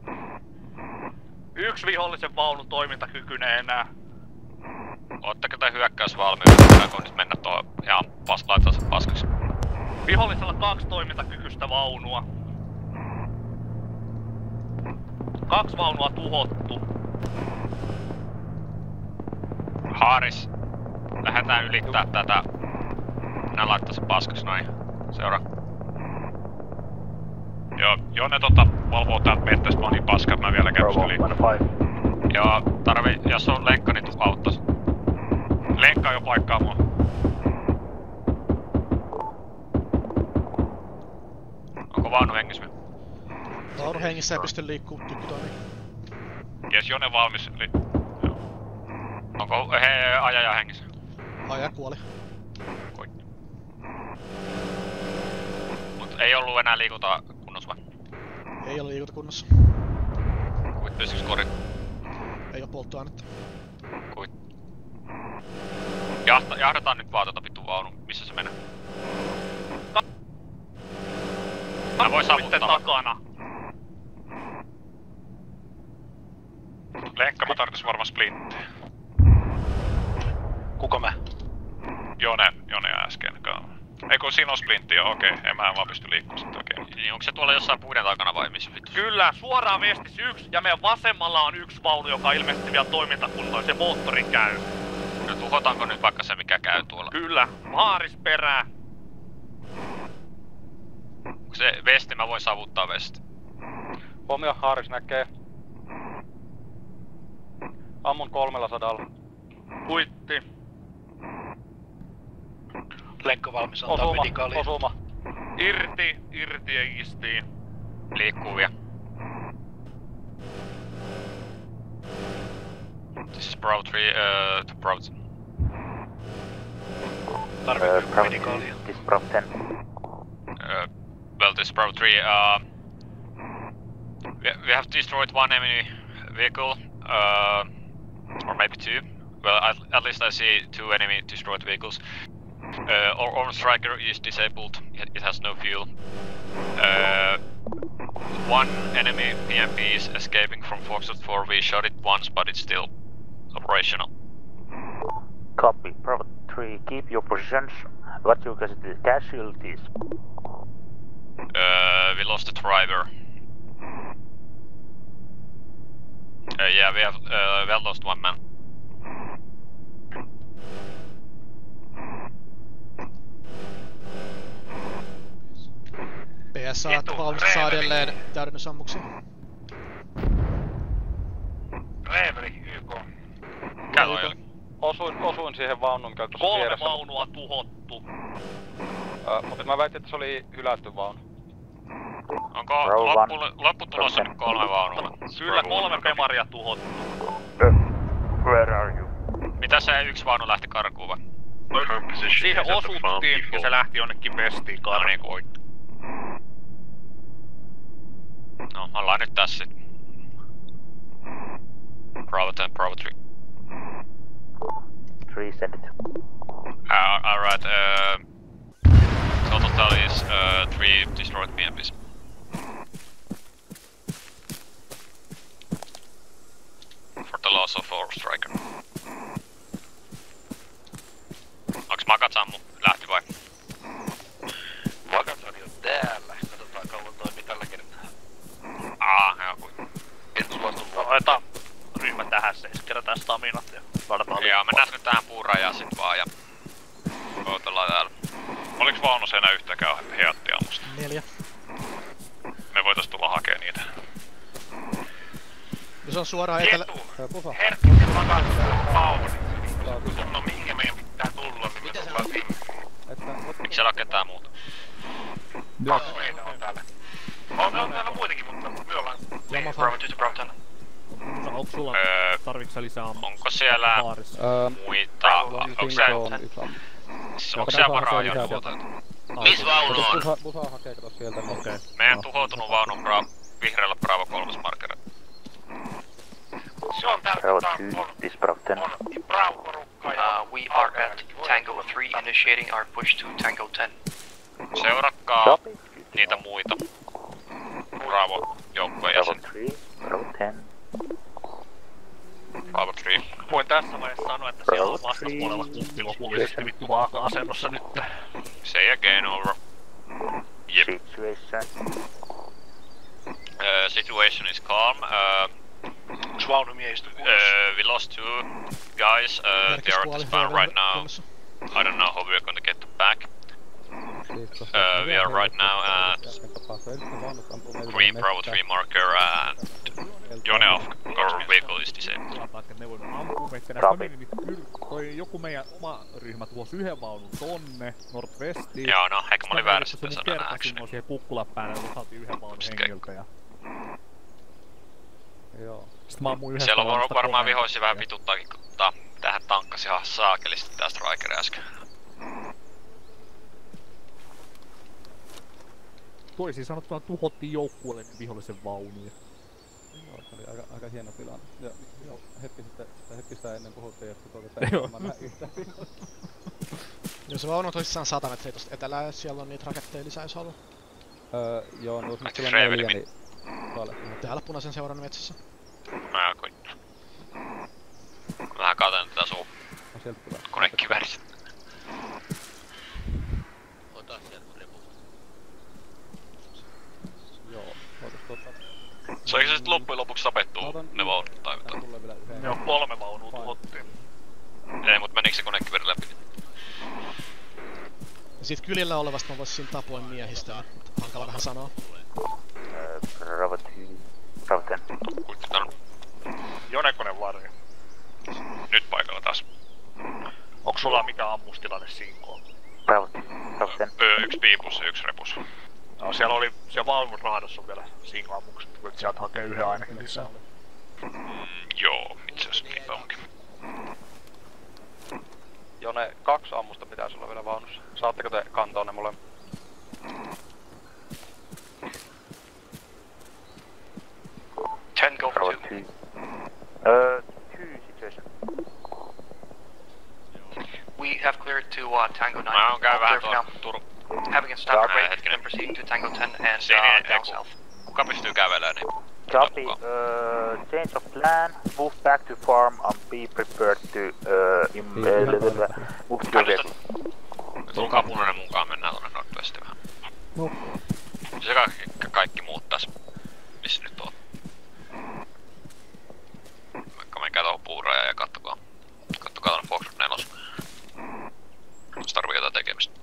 Yksi vihollisen vaunu toimintakykyinen enää. Ootteko te hyökkäysvalmiudessa? Pitääkö nyt mennä tuohon ihan laittaa sen paskaksi? Vihollisella 2 toimintakykyistä vaunua. 2 vaunua tuhottu. Haaris, lähdetään ylittää tätä. Minä laittaa sen paskaksi noin. Seuraa. Joo, Jonne valvoo täältä mettästä, mä oon niin paska, että mä vielä käyn liikkuu. Joo, jos on lenkka, niin tuu auttais. Lenkka jo paikkaa mua. Onko vaunu hengissä vielä? Vaunu hengissä ei pysty liikkuu, tykki toimii. Jes, Jonne valmis. Joo. Onko ajaja hengissä? Ajaja kuoli. Mut ei ollu enää liikuta kunnossa vai? Ei ole liikuta kunnossa. Kuit pystyks korin? Ei oo polttoainetta. Kuit. Jahdataan nyt vaan vittu vaunu, missä se menee? Mä voin savuttaa takana. Lenkka, mä tarvitsin varmaan splinttiä. Kuka mä? Jone äsken. Eikö siinä on splintti jo? Okei, en mä vaan pysty liikkumaan sitten oikein. Niin onko se tuolla jossain puiden takana vai missä vittu? Kyllä, suoraan vestis 1 ja meidän vasemmalla on 1 vaunu, joka ilmeisesti vielä toimintakuntoinen, se moottori käy. No tuhotaanko nyt vaikka se mikä käy tuolla? Kyllä, Haaris perää. Onko se vesti? Mä voin savuttaa vesti. Huomio, Haaris näkee. Ammun 300. Kuitti. Lenkko valmis antaa medikaalia. Osuma. Irti egistiin. Liikkuvia. This is Bravo 3, to Bravo. Tarvitsetko medikaalia? This Bravo 10. Well, this is Bravo 3, we have destroyed one enemy vehicle, or maybe two. Well, at least I see two enemy destroyed vehicles. Our armor striker is disabled, it has no fuel. One enemy PMP is escaping from Foxtrot 4, we shot it once, but it's still operational. Copy, Bravo 3, keep your positions. What you can see, casualties? We lost the driver. Yeah, we have lost one man. PSA valmistaa edelleen täydennysammuksia. Reeveri, YK. Osuin siihen vaunuun, mikä oli tuossa vieressä. 3 vaunua tuhottu. Mutta mä väitin, että se oli hylätty vaunu. Onko lopputulossa nyt 3 vaunua? Kyllä 3 pemaria tuhottu. Where are you? Mitä se yksi vaunu lähti karkuun vai? Siihen osuttiin ja se lähti jonnekin vestiin karkuun. No, ollaan nyt tässä sit. Bravo 10, Bravo 3. 3 send it. Alright, total tally is 3 destroyed PMPs. For the loss of our striker. Onks Makatsammu lähti vai? Makatsan on täällä. Katsotaan kauan toimii tällä kertaa. Joo kuin. Otetaan ryhmä tähän se, kerätään staminat ja laitetaan liikkua. Joo, mennään nyt tähän puurajaan sit vaan ja odotellaan täällä. Oliks vaunussa enää yhtäkään heattia ammusta? 4. Me voitais tulla hakee niitä. Se on suoraan etelä... Herkkinen makattaa vaunut. No mihinkä meidän pitää tulla, niin me tullaan sinne. Miks siellä on ketään muuta? 2 meitä on täällä. On täällä muitakin, mutta me ollaan... Bravo 2 to Bravo 10. Onko sulla tarviksä lisää ammusta? Onko siellä muita? Onko siellä varaa joku? Miss vaunu on? Busa hakee kato sieltä. Okei. Meidän tuhoutunut vaunun vihreällä Bravo 3 markeri. Se on Bravo 2, this Bravo 10. We are at Tango 3, initiating our push to Tango 10. Seurakkaa niitä muita. Bravo joukkojen jäsen. Bravo 10. Bravo 3. Voin tässä vaiheessa sanoa, että siellä on vastaspuolella kumpi lopullisesti vittu vaaka-asennossa nyt. Say again, over. Yep. Situation is calm. Onks vaunumiehisty we lost 2 guys. They are at the spawn right now. I don't know how we're gonna get them back. We are right now at green Bravo 3 marker and Jone of our vehicle is disabled. Joku meidän oma ryhmä tuossa yhden vaunun tonne, Nordwestiin. Joo, no, ehkä mä olin väärässä tässä sanan actually. Mä siihen kukkulan päälle ja saatiin yhden vaunun hengiltä ja... Joo. Sitten mä ammuin yhdestä siellä on vaunusta varmaan vihoisia vähän vituttaakin, kun tähän tankkasi ihan saakelisti tää strikeri äsken. Toisin sanottuna tuhottiin joukkueelle vihollisen vaunuja. Joo, se oli aika hieno tilanne. Ja hetki sitä ennen puhuttiin, että ei varmaan nähdä yhtään vihollista. Jos se vaunu on tosissaan 100 metriä tosta etelää, siellä on niitä raketteja lisää jos haluaa. Joo, no jos nyt kyllä 4, niin... Täällä punaisen seuran metsässä. Mä koittaa. Vähän katon tätä suu konekiväärissä. Ota sieltä repuun. Joo, Saiko se sit loppujen lopuksi tapettua ne vaunut tai mitä? Joo, 3 vaunua tuhottiin. Ei, mut menikö se konekivääri läpi? Ja siitä kylillä olevasta mä voisin tapoin miehistä, mutta hankala vähän sanoa. Bravo 2. tänne sinkoon. Bravo 1 piipus ja 1 repus. No siellä vaunun raadossa on vielä sinkoammukset, voit sieltä hakea yhden ainakin lisää. Joo, itseasiassa niinpä onkin. Joo, ne 2 ammusta pitäisi olla vielä vaunussa. Saatteko te kantaa ne molemmat? Go for 2. 2 situation. We have cleared to Tango 9. Mä oon käy vähän Clear tuolla for now. Having a stop break, then proceeding to Tango 10 and down south. Kuka pystyy kävelemään, niin... Copy, change of plan, move back to farm and be prepared to move to your vehicle. Tulkaa punainen mukaan, mennään tuonne Nordwestiin vähän. No. Se kaikki muut tässä. Missä nyt on? Vaikka menkää tuohon puurajaan ja kattokaa tuonne Foxtrot 4. Se tarvii jotain tekemistä.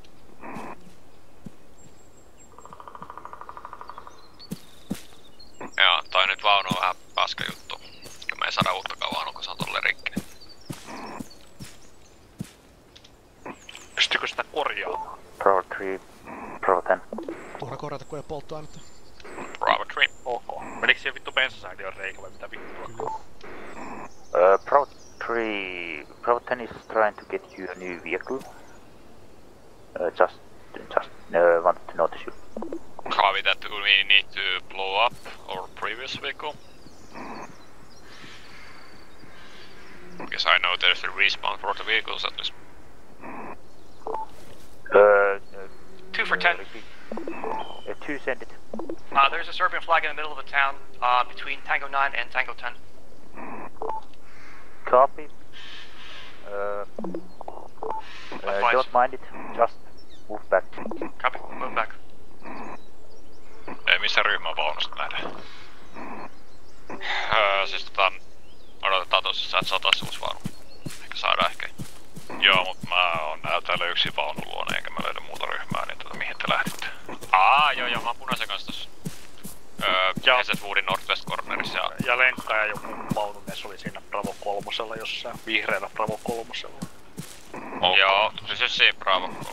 Joo, toi nyt vaunu on vähän paska juttu. Me ei saada uuttakaan vaunua, kun se on tolleen rikki. Pystyykö sitä korjaamaan? Pro 3, Pro 10. Turha korjata, kun ei polttoainetta. Bravo 3. Ok. Menikö siihen vittu bensasäätiön reikä vai mitä vittua? Pro 3, Pro 10 is trying to get you a new vehicle. Just wanted to notice you. Copy that we need to blow up our previous vehicle. Because I know there's a respawn for the vehicles at least. 2 for 10. 2 send it. There's a Serbian flag in the middle of the town between Tango 9 and Tango 10. Copy. Don't mind it, just move back. Copy, move back. Ei missä ryhmävaunusta nähdään. Siis odotetaan tosissaan, että saataisiin uusi vaunu. Ehkä saadaan ehkä. Joo, mut mä oon täällä yksin vaunun luona, eikä mä löydä muuta ryhmää, niin mihin te lähditte? Joo, mä oon punaisen kanssa tossa. Hesetwoodin Northwest Cornerissa. Ja Lenkka ja joku vaunumies oli siinä Bravo 3 jossain, vihreällä Bravo 3. Okay. Joo, siis siinä Bravo 3.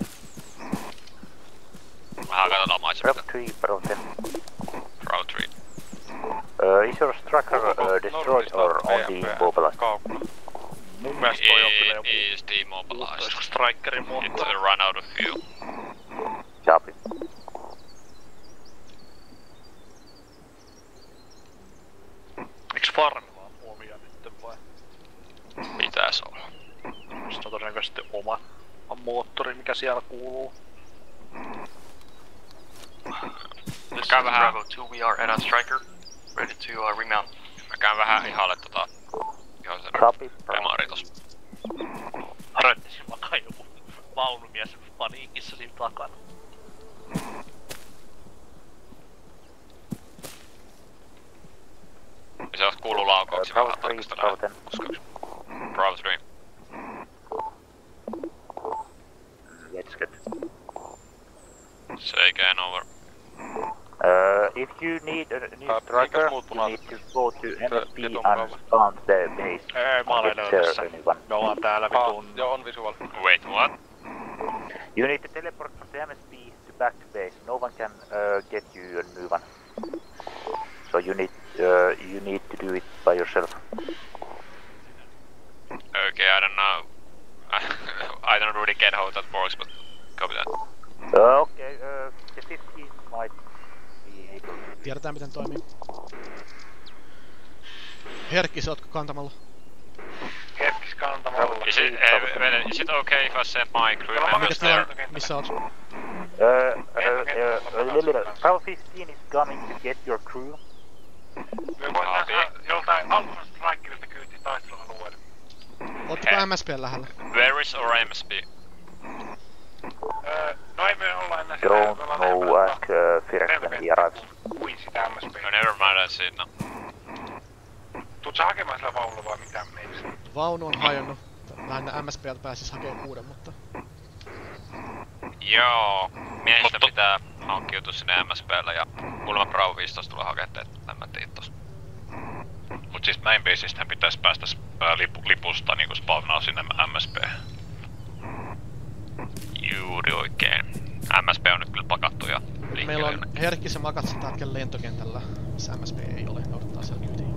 Vähän katsotaan maitsemista. Bravo 3, Bravo 10. Bravo 3. Is your structure destroyed or only immobilized? Mun mielestä toi on kyllä joku... It is demobilized. Strikerin muoto. It run out of fuel. Copy. Eiks farmi vaan omia nytten vai? Pitäis olla. Se on todennäköisesti oma moottori, mikä siellä kuuluu. This is Bravo 2, we are at a striker, ready to remount. Mä käyn vähän ihalle demari tossa. Harjoittis makaa joku vaunumies paniikissa siinä takana. Se on kuuluu laukauksia vähän tarkastella. Bravo 3. Let's get. Say again over. If you need a new striker, you need to go to MSP and found the base. Mä olen löydössä. Me ollaan täällä vitun... Joo, on visual. Wait, what? You need to teleport from the MSP to back to base. No one can get you a new one. So you need to do it by yourself. Okay, I don't know. I don't really get how that works, but copy that. Okay, the 15 might be able to... Tiedetään miten toimii. Herkkis, ootko kantamalla? Herkkis kantamalla. Is it okay if I send my crew members there? Missä oot? Bravo 15 is coming to get your crew. Me voidaan joltain Alpha Strikerista kyyti taistelualueelle. Ootteko MSP:n lähellä? Where is our MSP? No ei me olla enää Don't know, ask First when he arrives. Kuin sitä MSP. No never mind, I see now. Tuut sä hakemaan sillä vaunulla vai mitään meistä? Vaunu on hajonnut. Lähinnä MSP:ltä pääsis hakemaan uuden, mutta... Joo, miehistä pitää hankkiutua sinne MSP:llä ja kuulemma Bravo 15 tulee hakemaan, en mä tiedä tosta. Mut siis main baseista pitäis päästä lipusta niinku spawnaa sinne MSP:hen. Juuri oikein. MSP on nyt kyllä pakattu ja liikkeelle. Meillä on Herkkisen makatsi tällä hetkellä lentokentällä, missä MSP ei ole. Ne odottaa siellä kyytiin.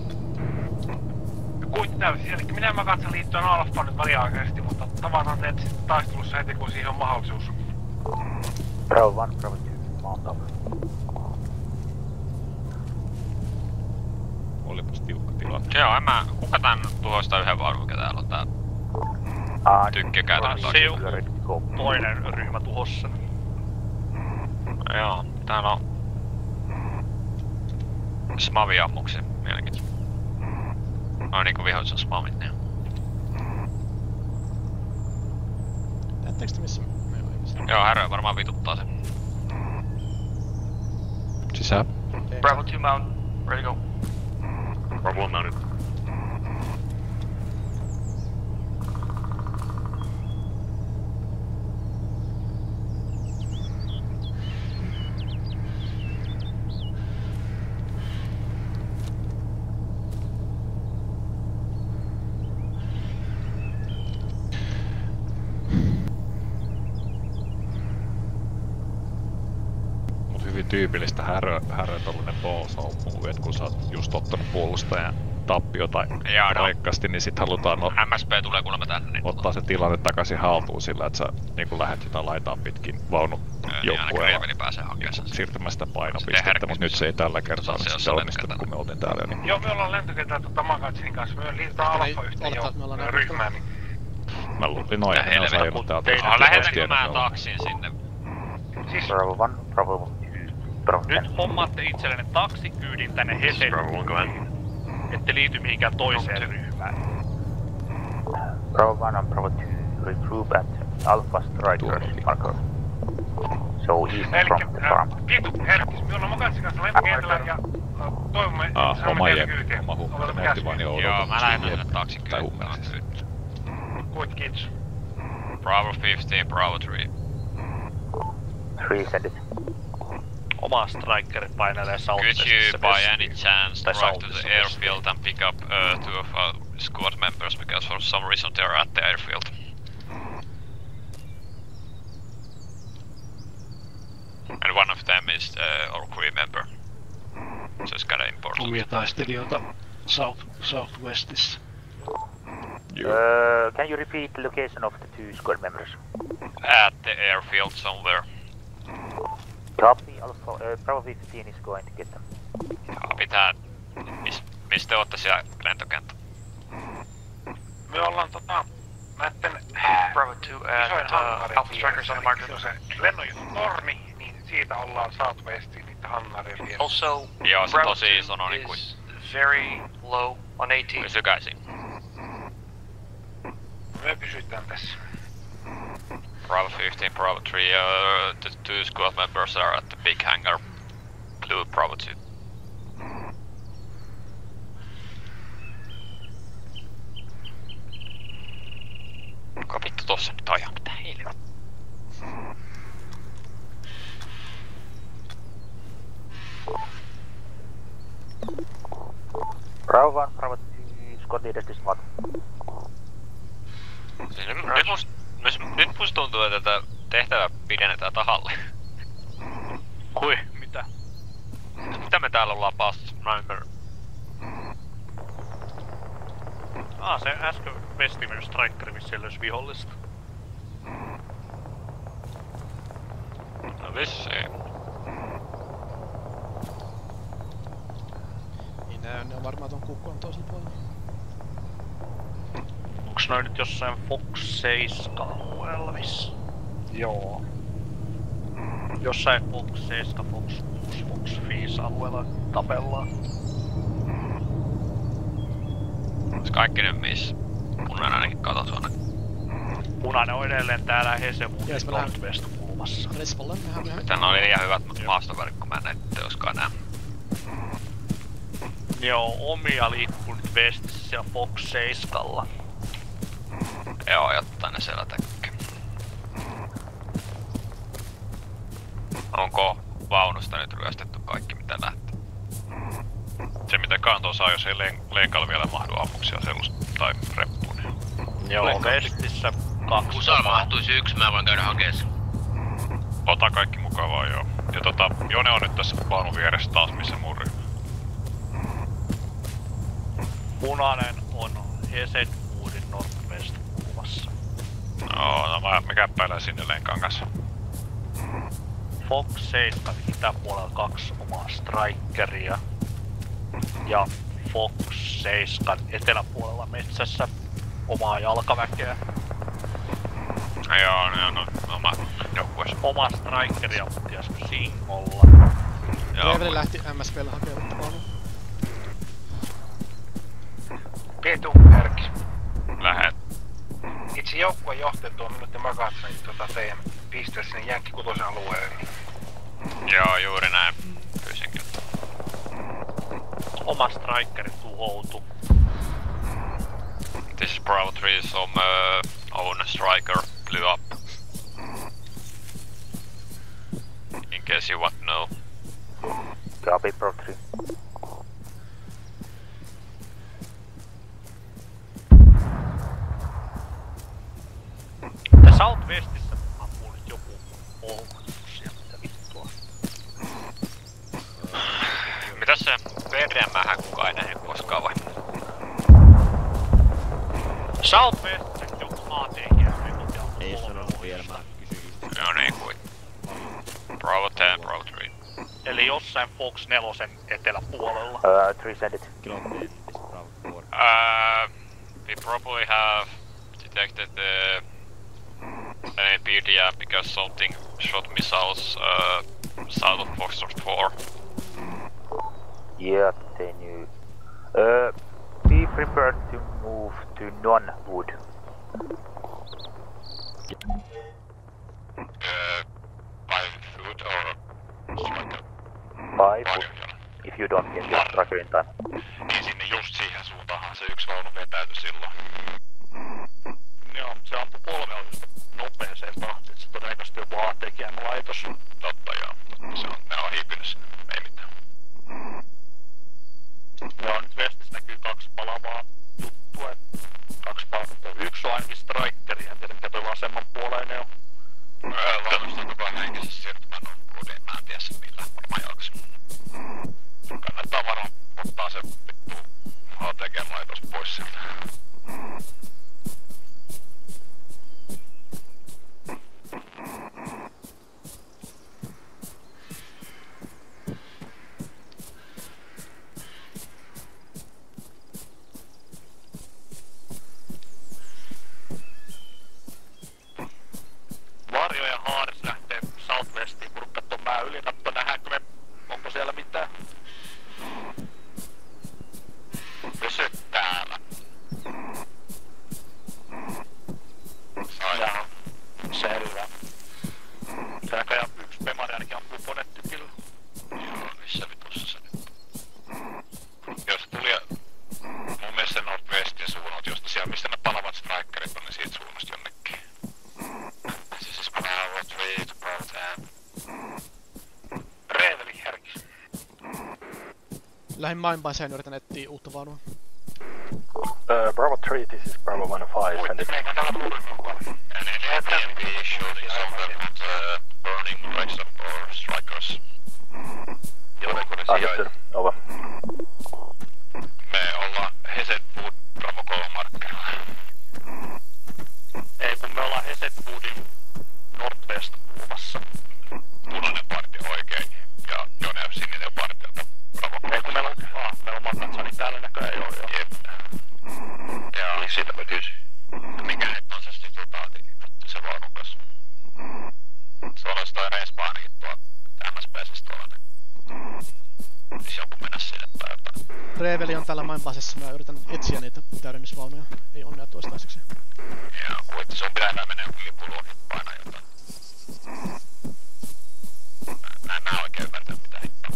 Kuitti täysin. Eli minä makatsen liittyen alfaan nyt väliaikaisesti, mutta tavataan teet sitten taistelussa heti kun siihen on mahdollisuus. Bravo 1, Bravo 2, mount up. Olipas tiukka tilanne. Joo, kuka tän tuhoista yhden vaunun, mikä täällä on tää? Tykkä käytännön takia. Toinen ryhmä tuhossa. Joo, täällä on Smavi-ammuksia, mielenkiintoista. On niinku vihollisen Smavit, niin. Näettekö te missä meillä on ihmisiä? Joo, härö varmaan vituttaa sen. Sisään. Bravo 2 mount, ready to go. Bravo 1 mounted. Tyypillistä härö tollanen balls out move, et kun sä oot just ottanut puolustajan tappiota raikkaasti, niin sit halutaan MSP tulee kuulemma tänne. Niin ottaa se tilanne takaisin haltuun sillä, että sä niinku lähet jotain laitaan pitkin vaunun joukkueella siirtämään sitä painopistettä, mut nyt se ei tällä kertaa nyt sitä onnistunut, kun me oltiin täällä. Niin... Joo, me ollaan lentokentällä Makatsinin kanssa, me liitetään alfa yhteen ryhmään. Niin... Mä luulin noin, että ne on saanut täältä. Lähetänkö mä taksin sinne? Siis... Bravo 1, Bravo 2. Nyt hommaatte itsellenne taksikyydin tänne Heseen. Ette liity mihinkään toiseen ryhmään. Bravo 1 and Bravo 2 regroup at Alpha Striker marker. So east from the farm. Vitu, herkis, me ollaan Makatsin kanssa lentokentällä ja toivomme, saamme teille kyytiä. Oma hukkanotti vaan jo joo, mä lähden tänne taksikyydin. Kuit, kiitos. Bravo 15, Bravo 3. 3 send it. Oma striker painelee Could you by any chance drive to the airfield and pick up 2 of our squad members because for some reason they are at the airfield? And one of them is our crew member. So it's kinda important. Omia taistelijoita southwestissa. Can you repeat the location of the 2 squad members? At the airfield somewhere. Copy, Alpha, Bravo 15 is going to get them. Pitää... Mistä te ootte siellä lentokenttä? Me ollaan näitten... Bravo 2 at Alpha Strikers on the marker. Se lennonjohtotorni, niin siitä ollaan southwestiin niitä hannareilla. Also, joo, se Bravo tosi iso is very low on 18. Pysykäisiin. Me pysytään tässä. Bravo 15, Bravo 3, the 2 squad members are at the big hangar. Blue, Bravo 2. Kuka vittu tossa nyt ajaa? Mitä helvettiä? Bravo 1, Bravo 2, squad leader Dismounting. Nyt musta tuntuu, että tätä tehtävää pidennetään tahalle. Kui? Mitä? Mitä me täällä ollaan päästy? Se äsken Vestimer Striker vissiin löysi vihollista. No vissiin. Niin ne on varmaan ton kukkulan toisella puolella. Onks noin nyt jossain Fox 7 alueella missä? Joo. Jossain Fox 7, Fox 6, Fox 5 alueella tapellaan. Onks kaikki nyt missä? Punainen ainakin katon tuonne. Punainen on edelleen täällä Hesemuutin Northwest kulmassa. Tänne oli liian hyvät maastovärit, kun mä en näitä joskaan näe. Joo, omia liikkuu nyt Westissä siellä Fox 7. Joo, jotta ne siellä tekee. Onko vaunusta nyt ryöstetty kaikki mitä lähtee? Se mitä kantoon saa, jos ei lenkalla vielä mahdu ammuksia sellaista tai reppuun. Joo, Westissä 2. Musa mahtuisi 1, mä voin käydä hakee sen. Ota kaikki mukavaa, joo. Ja Jone on nyt tässä vaunun vieressä taas, missä mun ryhmä. Punainen on Hesenwoodin Northwest kulmassa. No mä käppäilän sinne Lenkan kanssa. Fox 7 itäpuolella 2 omaa strikeria. Ja Fox 7 eteläpuolella metsässä omaa jalkaväkeä. Joo, ne on oma joukkueessa. Oma strikeria, mutta tiedätkö Singolla. Reveli lähti MSP:llä hakemaan vaunua. Pitu, Härkis. Lähet. Itse joukkueen johtaja tuo minut ja Magatsan teidän pistää sinne Jänkki 6 alueelle. Joo, juuri näin. Pyysinkin. Oma strikeri tuhoutu. This is Bravo 3, some own striker blew up. In case you want to know. Copy, Bravo 3. Tää Southwestissä ampuu nyt joku ohjus ja mitä vittua. Mitäs se Veremähän kukaan ei nähnyt koskaan vai? Southwestissä joku ATG. Ei sanonut vielä, mä kysyin. No niin kuin. Bravo 10, Bravo 3. Eli jossain Fox 4 eteläpuolella. 3 send it. Kilometers, Bravo 4. We probably have detected the BDM because something shot missiles south of Foxtrot 4. Yeah, they knew. Be prepared to move to non-wood. 5 foot or striker? 5 foot, if you don't get your tracker in time. Niin sinne just siihen suuntaan se yksi vaunu vetäytyi silloin. Joo, se ampui 3 ohjusta nopeeseen tahtiin, se todennäköisesti joku ATGM-laitos. Totta joo, mutta ne on hiipinyt sinne, ei mitään. Joo, nyt Westissä näkyy 2 palavaa juttua. 2 palavaa. Yksi on ainakin strikeri, en tiedä mikä toi vasemman puoleinen on. Valmistautukaa henkisesti siirtymään Northwoodiin, mä en tiedä sen millään varmaan jalkaisin. Kannattaa varmaan ottaa se vittu ATG-laitos pois sieltä. Varjo ja Haaris lähtee Southwestiin, kun kattoo mä yli, katso nähdäänkö me, onko siellä mitään. Pysy täällä. Jaha, selvä. Se näköjään yksi pemari ainakin ampuu ponetykillä. Joo, missä vitussa se nyt? Jos tuli mun mielestä se Northwestin suunnat, josta siellä mistä ne palavat strikerit on, niin siitä suunnasta jonnekin. This is Bravo 3 to Bravo 10. Reeveli Härkis. Lähin Mainbaaseen yritän etsiä uutta vaunua. Bravo 3, this is Bravo 15, send it. Meikä täällä puhuin mukaan. And any PMP shooting somewhere with burning rights or strikers. Jonnekin Understood, over. Me ollaan Hesenwood Bravo 3 markkerilla. Ei kun me ollaan Hesenwoodin Northwest kulmassa. Punainen partio oikein ja Jone sininen partiolta Bravo 3. Ei kun meillä on Makatsani täällä näköjään joo. Jep. Ja siitä mä kysyn. Mikä nyt on se situtaati se vaunun kanssa? Se on toi respaanikin tuolla MSP:ssä tuolla. Siis joku mennä sinne tai jotain. Reveli on täällä Mainbaasessa, mä yritän etsiä niitä täydennysvaunuja. Ei onnea toistaiseksi. Joo, kuitti sun pitää mennä joku lipuluun ja painaa jotain. Mä en oikein ymmärtää mitä hittaa.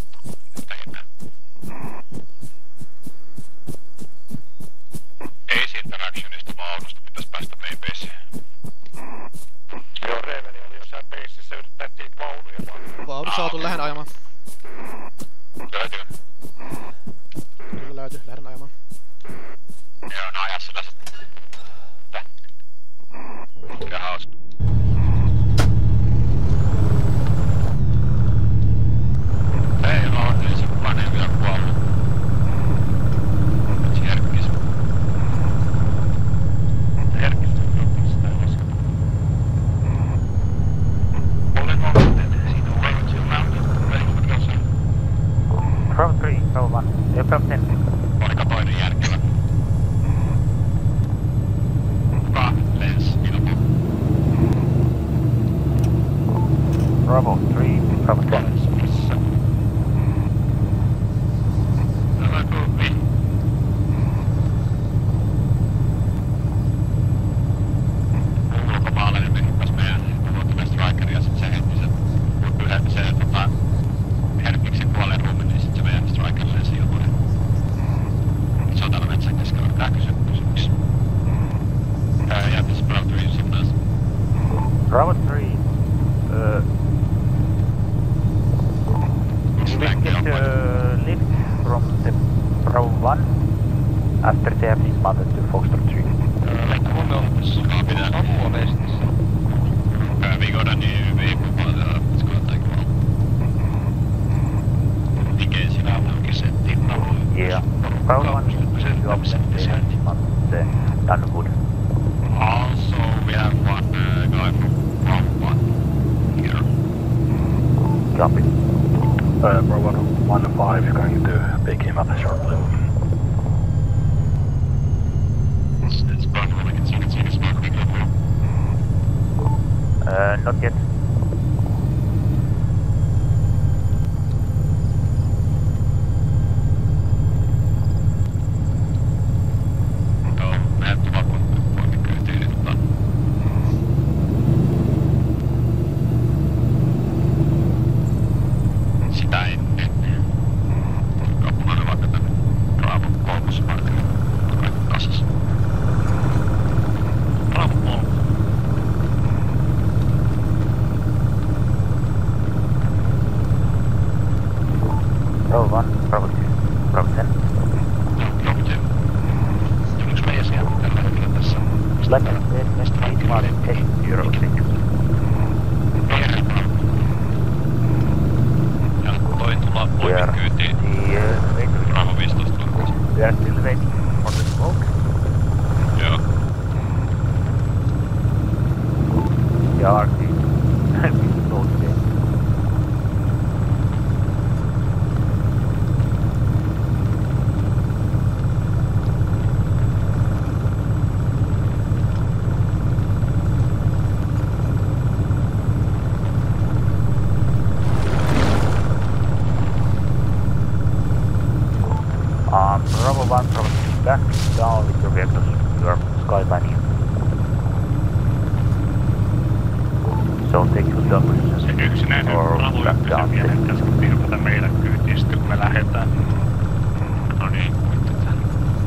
Ace Interactionista vaunusta pitäis päästä main baseen. Joo, Reveli oli jossain basessa, yritettiin vaunuja vaan. Vaunu saatu, lähden ajamaan. Löytyy. Kyllä löytyy, lähden ajamaan. Joo, no ajaa sillä sitten. Bravo 10. Oliko toinen järkevä? Kuka lens ilman? Bravo 3, Bravo 10. Älä kuvi. Ulkomaalainen hyppäs meidän luottamme strikeria, sit se heitti sen Herkiksen kuolleen ruumin, niin sit se meidän striker lensi ilmoinen. Se on täällä metsän keskellä. Tää kysymys. Ja tässä Bravo 3 signals. Bravo 3. Lift from the Bravo 1 after they have dismounted to Foxtrot 3. Vi går där nu, vi är på skottet kvar. Vilken sida on settiin naulun? Yeah. Bravo 1 you up they have dismounted Dunwood. Also, we have one guy from Bravo 1 here. Copy. Bravo 1-5 is going to pick him up shortly. It's Bravo, we can see the smoke ring up. Not yet. Joo, meidän tuvakoinnin kyytiin nyt. Sitä ennen. Kapunainen vaikka tänne Bravo 3 markkille. Kaikki kasassa. Bravo 3. Bravo 1, Bravo 2, Bravo 10. Bravo 2. Tuliko meidän sieltä tällä hetkellä tässä? Black and red, West Martin, 806. Ja toi tullaan poimin kyytiin. Bravo 15 tuntia. We are still waiting for the smoke. Joo. Ja RT. Bravo 1, Bravo 2, back down with your vehicles. You are skylining. So take your down positions. Yksinäinen or Bravo back 1 down. vielä hetken pilkata meidän kyytiin sitten kun me lähdetään. No niin, koitetaan.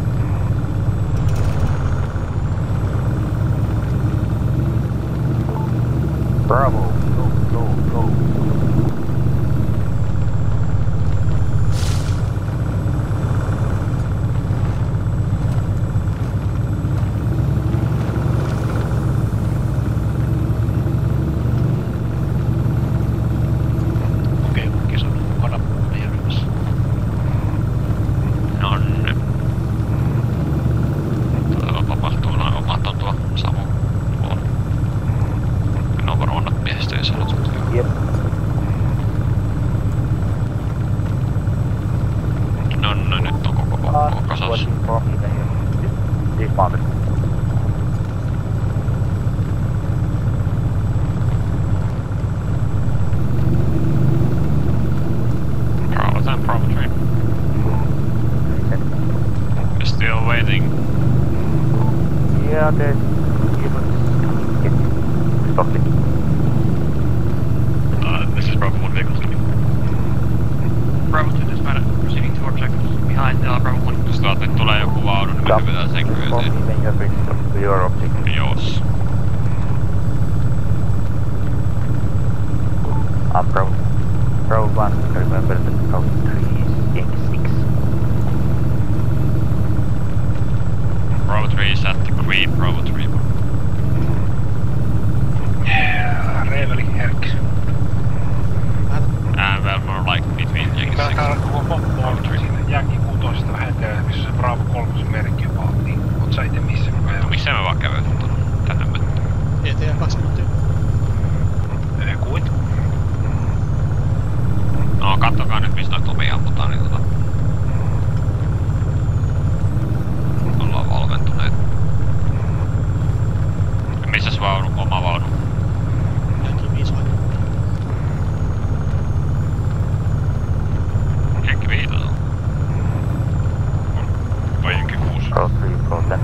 Bravo, go. Okei, kisa on mukana meidän ryhmässä. Nonne. Tapahtuu noin omat tuo Samu tuolla. En oo varmaan miehistä ei sanottu. Yep. No nyt on koko pakko kasassa. Dismounted. Bravo 10, Bravo 3. We're still waiting. Yeah, there's even stop it. This is Bravo 1 vehicles coming. Bravo 2 dismounted, proceeding to objectives behind Bravo 1. Jos tuolta nyt tulee joku vaunu, niin me pitää sen kyytiin. Then you have reached to your objective. Jos. Bravo 1, remember that Bravo 3 is 86. Bravo 3 is at the creep, Bravo 3. Reiveli herkkis. Well, more like between Yankee 6 Täällä and kun on poppo on siinä Yankee 6 vähän etelä, missä se Bravo 3 merkki on, niin oot sä ite missä mä käyn? No missä me vaan käveltiin tänne me? ETA 2 minuuttia. Kuit? No kattokaa nyt mistä noita omia ammutaan, niin 10.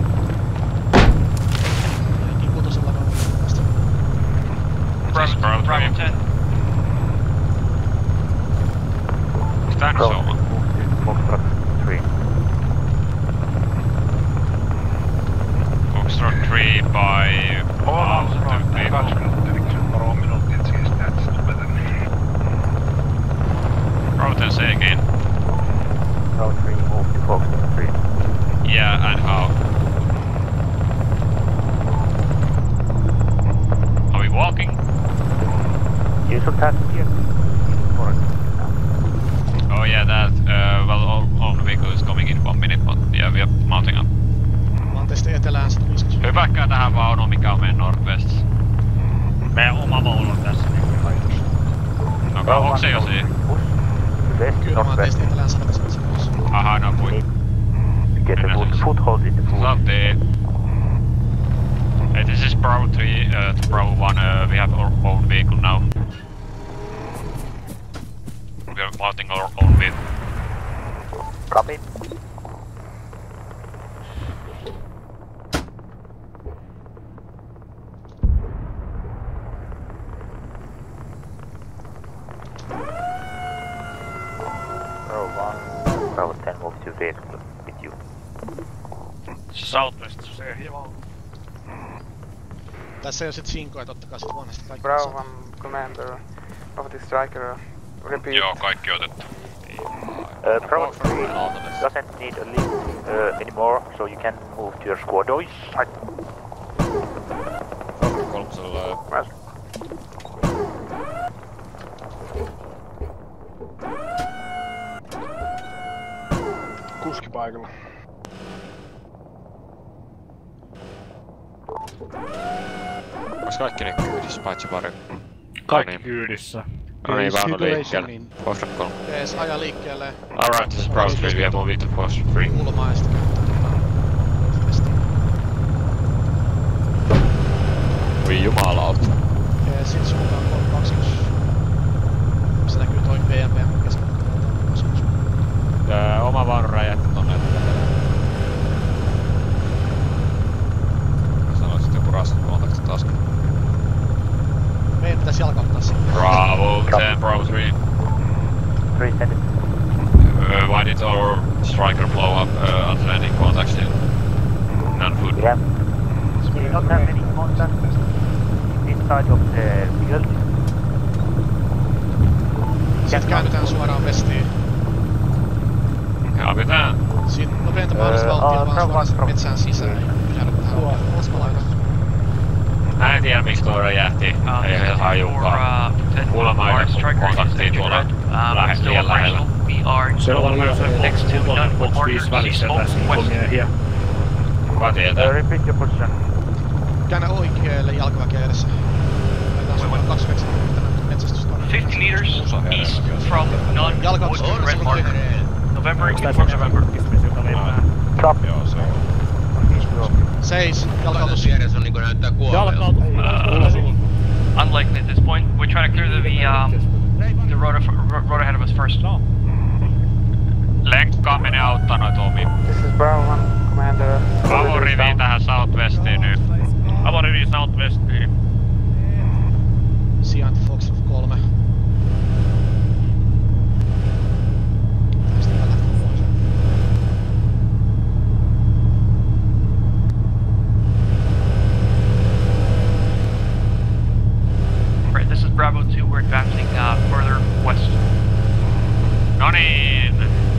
Kutosella on vasta. Bravo 10. Stand Bravo Soma. Foxtrot 3. Foxtrot 3 by... Paro minuutin siis näyttäisi tupetan. Bravo 10, say again. Bravo 3, move to Foxtrot 3. Yeah, and how? Are we walking? You should have here. Oh yeah, that, well, all the vehicle is coming in 1 minute, but yeah, we are mounting up. Mä oon tästä etelään 150. Hypäkkää tähän vaunuun, mikä on meidän northwest. Meidän oma vaunu on tässä niin haitossa. No onko se jo siinä? Kyllä mä oon tästä etelään 150. Aha, no kuin. Get a good foothold in the pool. Salty. Hey, this is Bravo 3 to Bravo 1, we have our own vehicle now. We are mounting our own vehicle. Copy. Bravo 1, Bravo 10 move to vehicle with you. Southwest, se hieman. Tässä ei oo sit sinkoja tottakai sit vanhasta kaikki. Bravo 1, Commander of the Striker, repeat. Joo, kaikki otettu. Bravo 3 doesn't need a lift anymore, so you can move to your squad. Oi, shit! Kolmosella... Kuski paikalla. Onks kaikki ne kyydissä, paitsi pari? Kaikki kyydissä. No niin, vaan on liikkeellä. Foxtrot 3. Jees, aja liikkeelle. Alright, this is Bravo 3, we are moving to Foxtrot 3. Kulmaa ja sitten Voi jumalauta. ja sit suuntaan 321. Se näkyy toi BMW keskellä. Oma vaunu räjähti tonne. Mä sanoin sit joku raskat kontakti taas. Meidän pitäis jalkauttaa sinne. Bravo 10, Bravo 3. 3 send it. Why did our striker blow up Atlantic contacts in non-food? Yeah. We don't have any contacts inside of the field. Sitten käännytään suoraan vestiin. Käännytään. Siitä nopeinta mahdollista valtia vaan suoraan sinne metsään sisään. Jäädytään alasmalaita. Mä en tiedä miksi tuo räjähti. Ei se hajukaan. Kuulemma aina kontaktiin tuolla liian lähellä. Se on myös next to Box 5 välissä tässä miehiä. Kuka tietää? Repeat your position. Käännä oikealle jalkaväkeä edessä. Laitetaan suoraan 2 veksellä metsästystä. 50 meters east from non-wood to red mark. November into November. Stop. Joo, se on. Seis, jalkautus. Vieressä on niinku näyttää kuolleelta. Unlikely at this point. We're trying to clear the road ahead of us first. Lenkkaa menee auttaa noita omia. This is Bravo 1, Commander. Avoriviin tähän southwestiin nyt. Avoriviin southwestiin. Sijainti Foxtrot 3. Right, this is Bravo 2. We're advancing further west. No niin.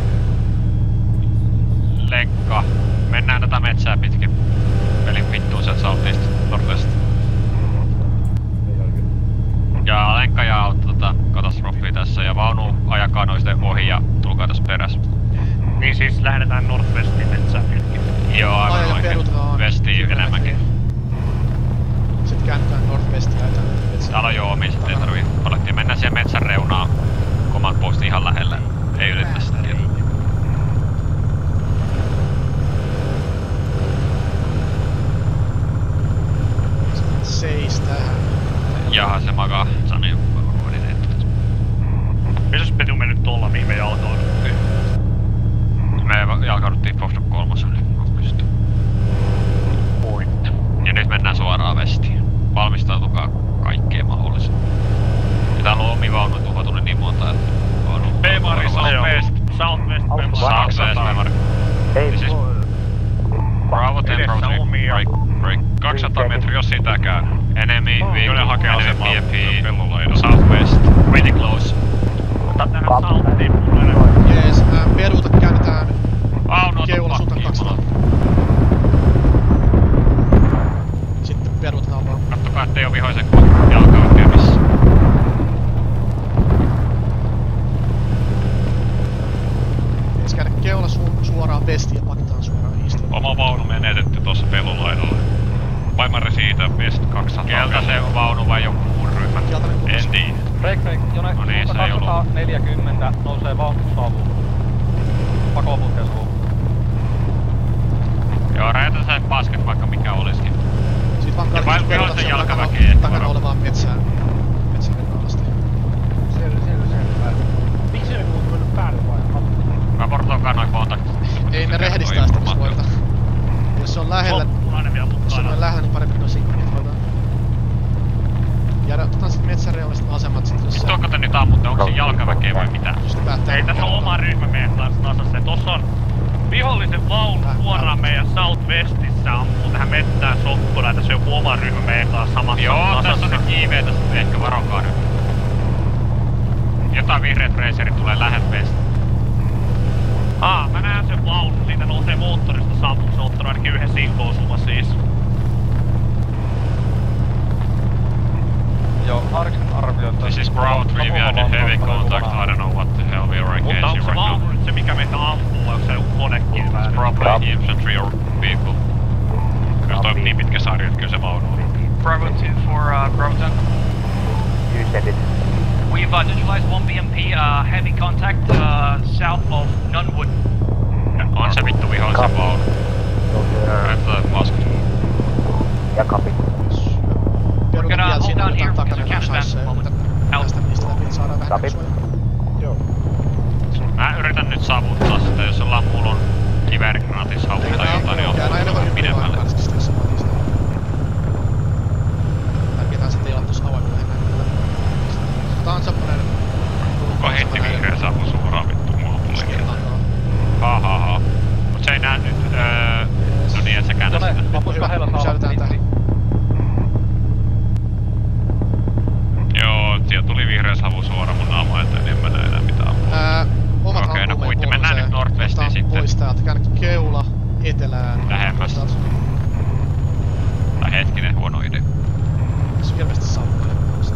Lenkka. Mennään tätä metsää pitkin. Eli vittuun sieltä southeast, northwest. Ja lenkka ja auttaa tätä katastrofia tässä ja vaunu ajakaa noisten ohi ja tulkaa tässä perässä. Niin siis lähdetään northwestiin metsään pitkin. Joo, aivan oikein. Westiin enemmänkin. Sitten käännetään northwestiin ja lähdetään metsään. Täällä on jo omi, sit ei tarvii palettia. Mennään siihen metsän reunaan. Command post ihan lähelle. Ei ylitä sitä tietä. Seis tähän. Jaha, se makaa. Sano joku vuoden tehty. Mitäs Petu mennyt tuolla, mihin me jalkauduttiin? Me jalkauduttiin Foxtrot 3. memory. Ei, Bravo 10, Bravo 3. Break. 200 metriä, jos sitäkään. Enemy, Viikonen hakee asemaa pellolla. Southwest. Pretty close. Ota tähän salttiin. Jees, peruuta käännetään. Keula suuntaan 200. Sitten peruutetaan vaan. Kattokaa ettei oo vihoisen kun jalkaa käynnissä. Jees, käännä keula suoraan vestiin ja pakitaan suoraan istuun. Oma vaunu menetetty tossa pellolaidalla. Paimari siitä, West 200. Kelta se on vaunu vai joku muun ryhmä? En tiedä. Break, Jone, No niin, se ei ollut. 240 nousee vauhtusavuun. Pakoputkeen suun. Joo, räjätä sä pasket vaikka mikä olisikin. Sit vaan karkit peruuta takana olevaan metsään. Metsän asti. Selvä. Miksi se ei muuta mennyt päälle vai? Raportoikaa noin kontaktit. Ei me rehdistää sitä, jos voidaan. Jos se on lähellä, niin parempi noin signaalit voidaan. Ja otetaan sit metsäreunasta asemat sit jossain. Tuokko te nyt ammutte? Onko se jalkaväkeä vai mitä? Ei tässä on oma ryhmä meidän kanssa tasassa. Tossa on vihollisen vaunu suoraan meidän Southwestissä ampuu tähän metsään sokkona. Ja tässä on joku oma ryhmä meidän kanssa samassa Joo, tasassa. tässä on nyt JV tässä, ehkä varokaa nyt. Jotain vihreät racerit tulee lähet West. Mä näen sen vaunu, siitä nousee moottorista sammu, se on ottanut ainakin yhden sinko-osuma siis. Joo, Harksen arvio, että... This is Bravo 3, we had a heavy contact, I don't know what the hell we are engaging Mutta onko se right now. vaunu nyt se mikä meitä ampuu, vai onko se joku konekin väärin? It's probably infantry or vehicle. Kyllä toi niin pitkä sarja, että kyllä se vaunu on. Bravo 2 for Bravo 10. You send it. We've visualized 1 BMP heavy contact south of Nunwood. On se vittu vihollisen vaunu. Räjätetään paskat. Ja kapi. We're gonna hold down here because we can't advance at the moment. Tästä niistä läpi, että saadaan vähän suojaa. Joo. Mä yritän nyt saavuttaa sitä, jos jollain muulla on kiväärigranaatin saavuttaa jotain, niin on pidemmälle. Tai pitää sitten ilata tossa avoimella enää. Tää on semmonen... Kuka heitti vihreän savun suoraan vittu muopulle? Hahaha. Mut se ei näe nyt, no niin, et sä käännä sitä. Lopus kahdella Pysäytetään tähän. Joo, sieltä tuli vihreä savu suoraan mun naama eteen, niin en mä näe enää mitään. Okei, no kuitti, mennään nyt Northwestiin sitten. Pois täältä, käännä keula etelään. Lähemmäs. Tai hetkinen, huono idea. Se on hirveesti saavuttaa.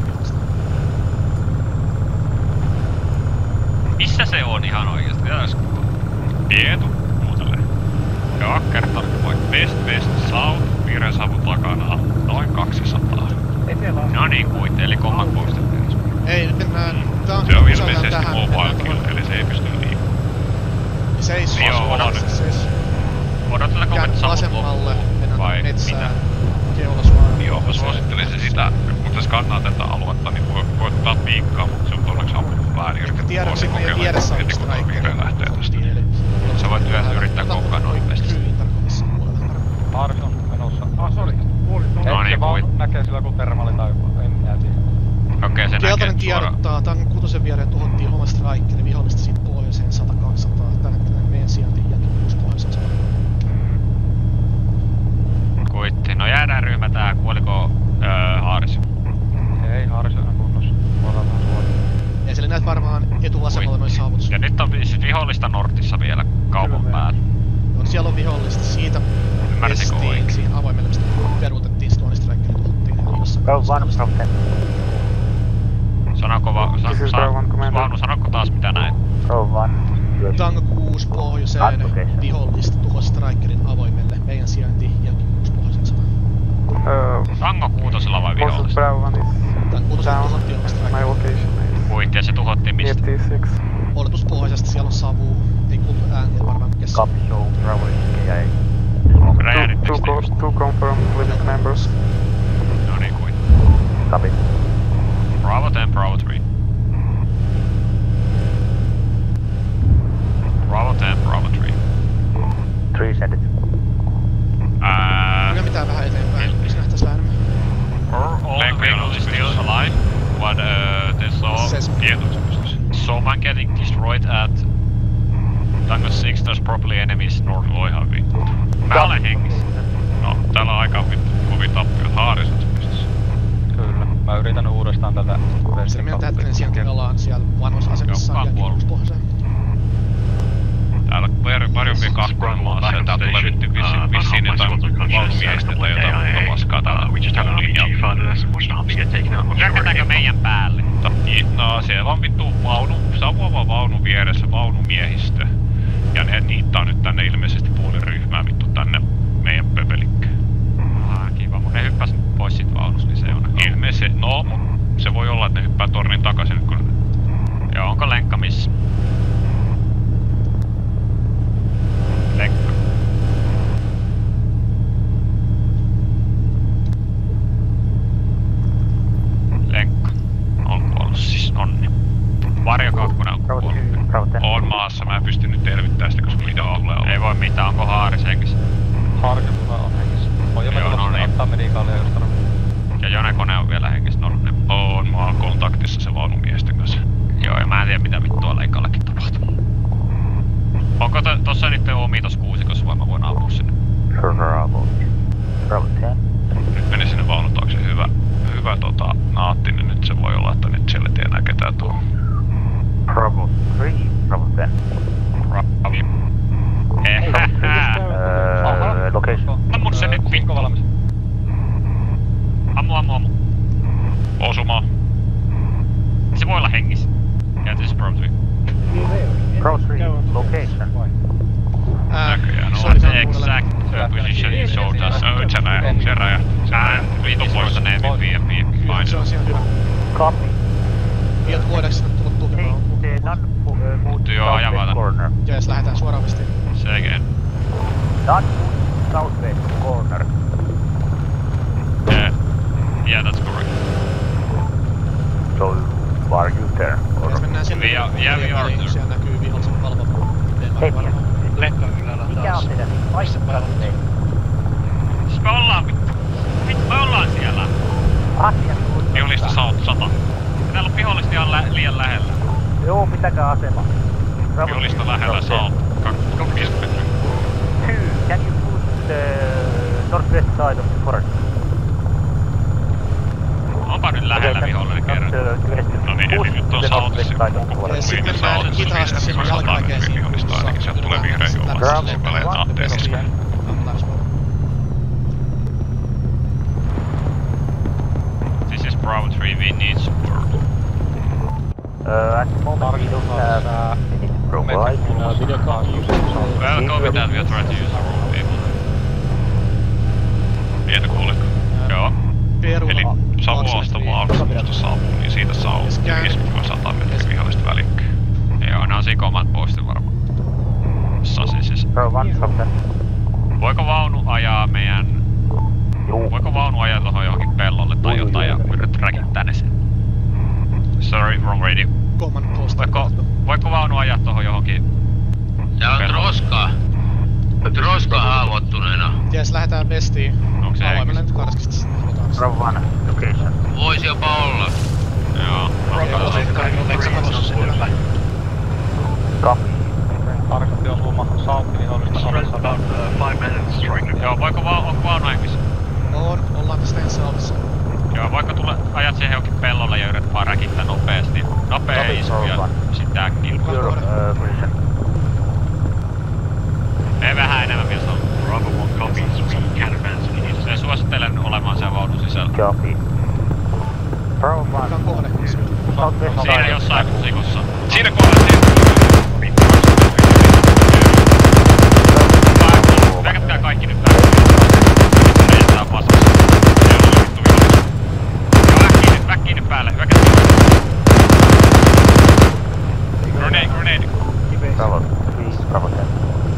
Missä se on ihan oikeesti? Pitäis kuulla. Pietu, muutelleen. Joo, kertaan point. West, south, vihreä savu takana, noin 200. No niin, kuitti, eli komman poistettiin. Ei, nyt mennään... Se on ilmeisesti mobile kill, eli se ei pysty liikkumaan. Seis. Joo, odotetaanko me savut loppuun, vai mitä? Keula suoraan. Joo, mä suosittelisin sitä, kun te skannaa tätä aluetta, niin voi ottaa piikkaa, mutta se on onneksi ampunut väärin. Ehkä tiedän, että meidän vieressä on strike. Sä voit yhdessä yrittää kokkaan nopeasti. Harks on menossa. Sori. No niin, kuit. Näkee sillä kun termaali tai en minä tiedä. Okei, se näkee Keltainen tiedottaa, Tango 6 viereen tuhottiin oma strikeri vihollista siitä pohjoiseen 100-200. Tänne meidän sijainti jälkeen 6 pohjoiseen 100. Kuitti. No jäädään ryhmä tähän, kuoliko Haaris? Ei, Haaris on ihan kunnossa. Voidaan vähän suojaa. Ja siellä näet varmaan etuvasemmalla noin saavutus. Ja nyt on siis vihollista Nortissa vielä kaupan päällä. No, siellä on vihollista siitä vestiin, siihen avoimelle, mistä peruutettiin Stone Strikerin tuhottiin. Sanoko taas mitä näin? Tango 6 pohjoiseen vihollista tuho Strikerin avoimelle. Meidän sijainti jälki 6 pohjoiseen 100. Tango 6 vai vihollista? Tango 6 tuhottiin oma Strikerin. Kuitti ja se tuhottiin mistä? Oletus pohjoisesta, siellä on savu. Ei kuultu ääniä varmaan mikä se. Copy show, Bravo jäi. Two confirmed living members. No niin, kuitti. Copy. Bravo 10, Bravo 3. Bravo 10, Bravo 3. 3 send it. Mikä mitään vähän eteenpäin, missä nähtäis vähän enemmän. All vehicles is still alive, but they saw someone getting destroyed at Tango 6, there's probably enemies north. Voi ihan vittu. Mä olen hengissä. No, täällä on aika kovin tappiot. Haaris on se pystyssä. Kyllä. Mä yritän uudestaan tätä Se meidän hetkinen sieltä me ollaan siellä vanhoissa asemissa ja pohjaseen. Täällä parjompi kahkunan maassa ja täällä tulee nyt vissiin jotain valmiehistä tai jotain paskaa täällä linjalla. Hyökätäänkö meidän päälle? No siellä on vittu savuava vaunu vieressä vaunumiehistö. Ja ne niittaa nyt tänne ilmeisesti puoliryhmää vittu tänne meidän pöpelikkään. Kiva, mun ne hyppäs pois sit vaunusta, niin se on. Ilmeisesti, no se voi olla, että ne hyppää tornin takaisin kun... Joo, onko lenkka missä? Lenkka. Lenkka. On kuollut siis, onni. Varjokakkunen on kuollut. On maassa, mä en pysty nyt elvyttämään sitä, koska mitä tulee olla. Ei voi mitään, onko Haaris hengissä? Haaris on hengissä. On jo menemässä ottaa medikaalia jos tarvitsee. Ja Jone-kone on vielä hengissä, no niin. On, mä oon kontaktissa se vaunumiesten kanssa. Joo, ja mä en tiedä mitä vittua leikallekin tapahtuu. Onko tossa niitten omii tossa kuusikossa vai mä voin ampua sinne? Nyt meni sinne vaunun taakse hyvä naatti, niin nyt se voi olla, että nyt siellä ei enää ketään tuo. Bravo 3, Bravo 10. Ravi. Location. Ammu se nyt vittu. Ammu. Osuma. Se voi olla hengissä. Yeah, this is Pro 3. Pro 3, location. Näköjään on the exact position you showed us. Se räjähti. Vittu poista ne MVP. Se on siellä hyvä. Copy. Viet vuodeksi sinne tullut tukemaan. Joo, ajavaa tän. Jees, lähetään suoraan vestiin. Se again. Not southwest corner. Yeah, that's correct. So, are you there? Jos mennään sinne, we are there. Siellä näkyy vihollisen valvoma. Hei, Lenkka ylällä taas. mikä on teidän paikkapaikka? Siis me ollaan me ollaan siellä. Vihollista South 100. Täällä on vihollista ihan liian lähellä. Joo, pitäkää asema. Vihollista lähellä South 250 metriä. 2, can you push the northwest side of the forest? Onpa nyt lähellä vihollinen kerran. No niin, eli nyt on Southissa ja sitten mennään hitaasti sinne jalkaväkeen vihollista ainakin, sieltä tulee vihreä joukko. Se välein taatteen sisään. This is Bravo 3, we need support. At the moment we don't have anything to provide. Well, copy that, we are trying to use the wrong people. Mietä kuuletko? Joo. Eli Savuasta vaarustusta saapuu, niin siitä saa 50-100 metriä vihollista välikköä. Joo, ne on siinä command postin varmaan. Sasi siis. Voiko vaunu ajaa meidän... Voiko vaunu ajaa tohon johonkin pellolle tai jotain ja yrität räkittää ne sen? Sorry, wrong radio. Command post. Voiko vaunu ajaa tohon johonkin... Täällä on troskaa. Troska haavoittuneena. Ties, lähetään vestiin. Onko se hengissä? Mä nyt karskista sinne. Bravo 1, location. Voisi jopa olla. Joo. Copy. Tarkasti osuma South vihollista alessa. Joo, onko vaunu hengissä? Ollaan tästä ensin Southissa. Joo, voiko ajat siihen johonkin pellolle ja yrität vaan räkittää nopeasti. Nopea isku ja sitten äkkiä. Ei vähän enemmän vielä saa. Bravo 1 copies, we can advance immediately. Se suosittelen olemaan sen vaunun sisällä. Copy. Bravo 1. Siinä jossain sikossa. Siinä kohdassa! Väkätkää kaikki nyt vähän. Räjättää pasassa. Väkkiin nyt päälle. Väkätkää. Grenade. Bravo 3, Bravo 10.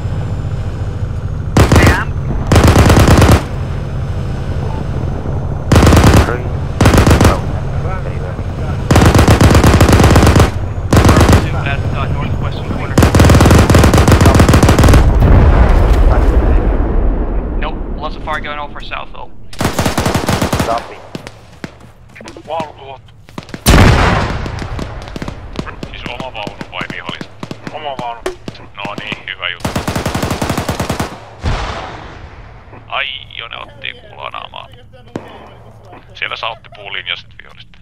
Going over south though. Copy. Vaunu. Siis oma vaunu vai vihollista? Oma vaunu. No niin, hyvä juttu. Ai jo, ne otti kulanaamaa. Siellä sautti puulinja sit vihollista.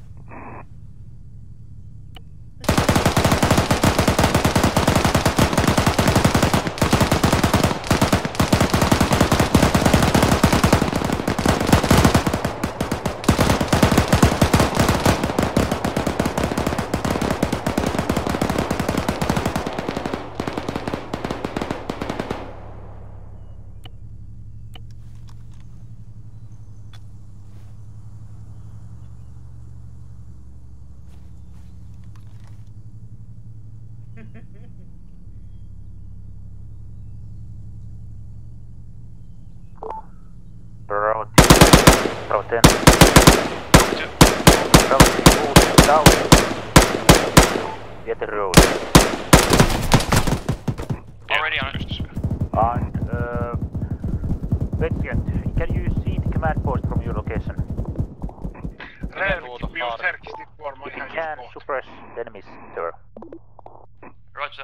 Bravo 10. Bravo 10 down. Get the road. Already on it. And Vetjent, can you see the command post from your location? If you can, suppress the enemy's turret. Roger.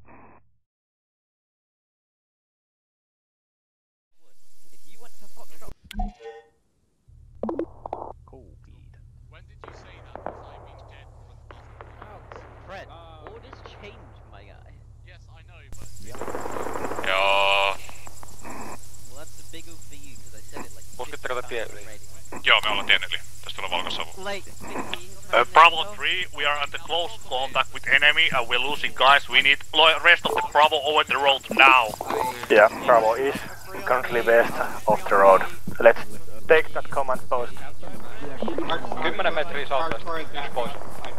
When did you say that? Because I've been dead for the past... Fred, orders change, my guy. Yes, I know, but... Joo. Well, that's the big O for you, because I said it like... Pusketteko te tien yli? Joo, me ollaan tien yli. Tästä tulee valkosavu. Like, Bravo 3, we are at the close contact with enemy and we're losing guys. We need rest of the Bravo over the road now. Yeah, Bravo is currently west of the road. Let's take that command post. 10 metriä saattaa, yksi pois.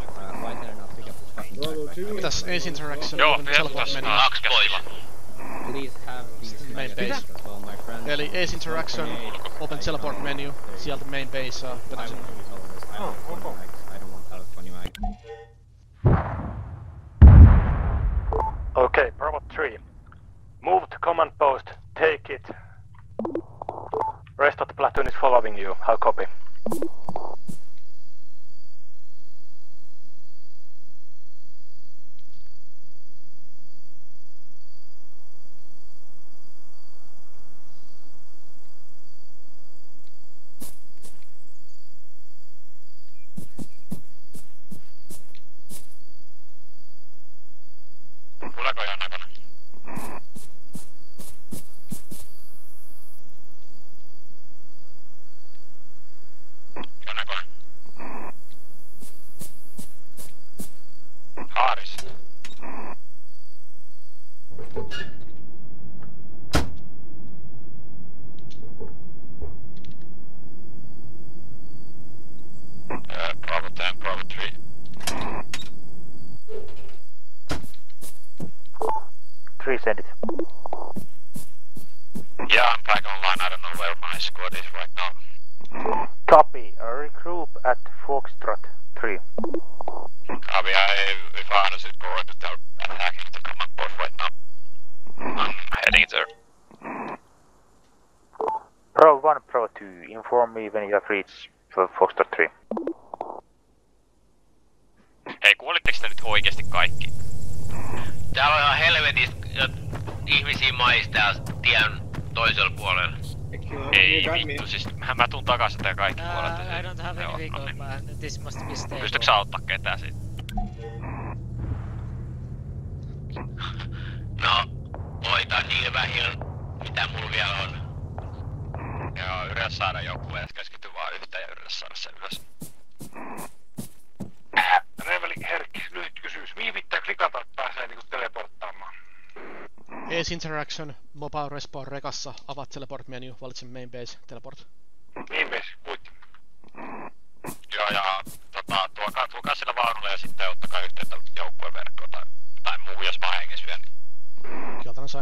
Mitäs Ace Interaction? Joo, teleport meni. Main base. Eli Ace Interaction, open teleport menu, sieltä main base vetää sinne. Okay, Bravo 3. Move to command post, take it. Rest of the platoon is following you. How copy? Tuleeko ihan näkönä? Jo näkönä. Haaris. Bravo 10, Bravo 3. Send it. Yeah, I'm back online. I don't know where my squad is right now. Copy. Regroup at Foxtrot 3. Copy. If I honestly go into the attacking the command post right now. I'm heading there. Pro 1, Pro 2, inform me when you have reached Foxtrot 3. Hei, kuulitteko te nyt oikeesti kaikki? Täällä on ihan helvetistä ihmisiä maista täällä tien toisella puolella. Ei vittu, siis mä tuun takaisin tää kaikki puolet. I don't have any vehicle, but this must be stable. Pystytkö sä auttaa ketään siitä? No, voitaan niillä vähillä, mitä mulla vielä on. Joo, yritä saada joku edes, keskity vaan yhteen ja yritä saada sen ylös. Reveli herkki, lyhyt kysymys. Viivittää klikata, että pääsee niinku teleporttaamaan? Ace Interaction, Mobile Respawn rekassa, avaat teleport menu, valitse main base, teleport. Main base, puitti. Joo, ja tuokaa sillä vaunulla ja sitten ottakaa yhteyttä joukkueen verkkoon tai muu, jos mä oon hengissä vielä. Kieltana sai.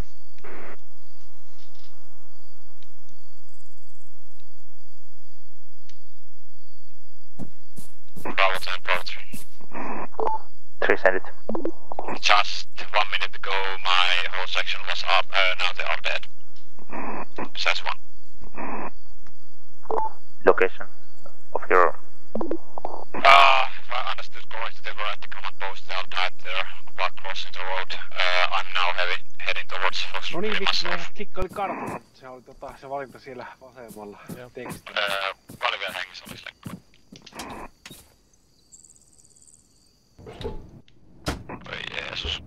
Bravo 10, Bravo 3. 3, send it. Just 1 minute ago, my whole section was up, now they are dead. Says 1. Location of your... understood correctly, they were at the command post. They all died there while crossing the road. I'm now heading towards Fox. No niin, vittu, mä klikkailin kartalla. Se oli se valinta siellä vasemmalla tekstillä. Mä olin vielä hengissä, olis lenkkoa. Oi Jeesus.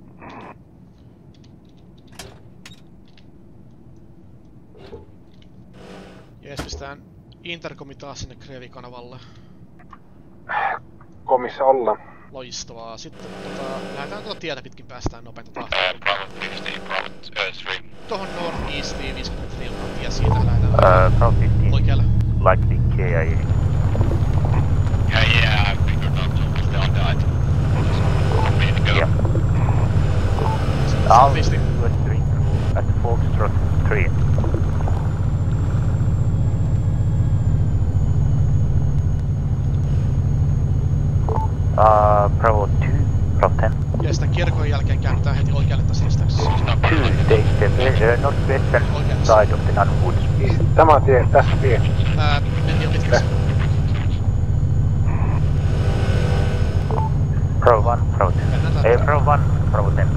Jees, pistään interkomi taas sinne Krevi-kanavalle. Komissa ollaan. Loistavaa. Sitten lähdetään tietä pitkin päästään nopeinta tahtia. Bravo 15, Bravo 3. Tohon Northeastiin 50 filmaa ja siitä lähdetään Bravo 15. oikealle. Likely KIA. Yeah, I figured out so they all died. Yeah. I'll do a drink at Foxtrot 3. Bravo 2, Bravo 10. Ja sitten kirkon jälkeen käännetään heti oikealle tässä risteyksessä. 2, take the northwestern side of the Nunwoods. Tämä tie, tässä tie. Mentiin jo pitkäksi. Bravo 1, Bravo 2. Bravo 1, Bravo 10.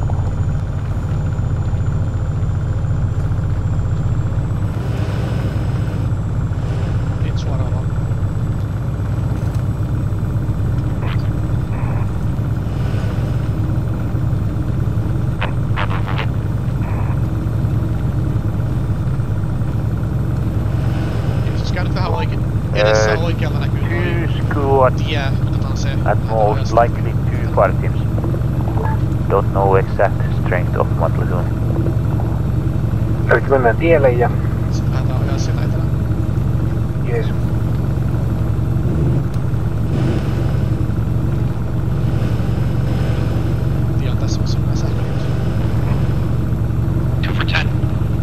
Niin suoraan vaan. Edessä oikealla näkyy tie, otetaan se. At most likely 2 fire teams. Don't know exact strength of one platoon. Eli mennään tielle ja... Sitten lähdetään ajaa sieltä etelään. Jees. Tie on tässä, missä mennään sähköliitos. 2 for 10.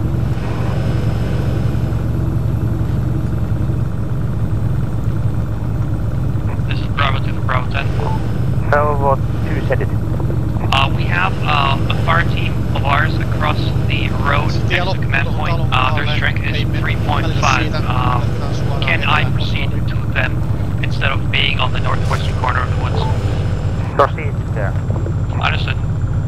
Bravo 2 for Bravo 10. Bravo 2 said it. We have a fire team of ours across the road next to the command point. Their strength is 3.5. Can I proceed to them instead of being on the northwestern corner of the woods? Proceed there. Understood.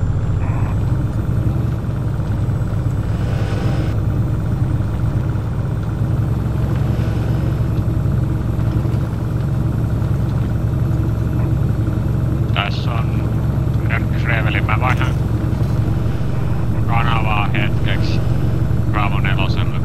Tässä on Greveli, mä vaihdan kanavaa hetkeksi Bravo 4.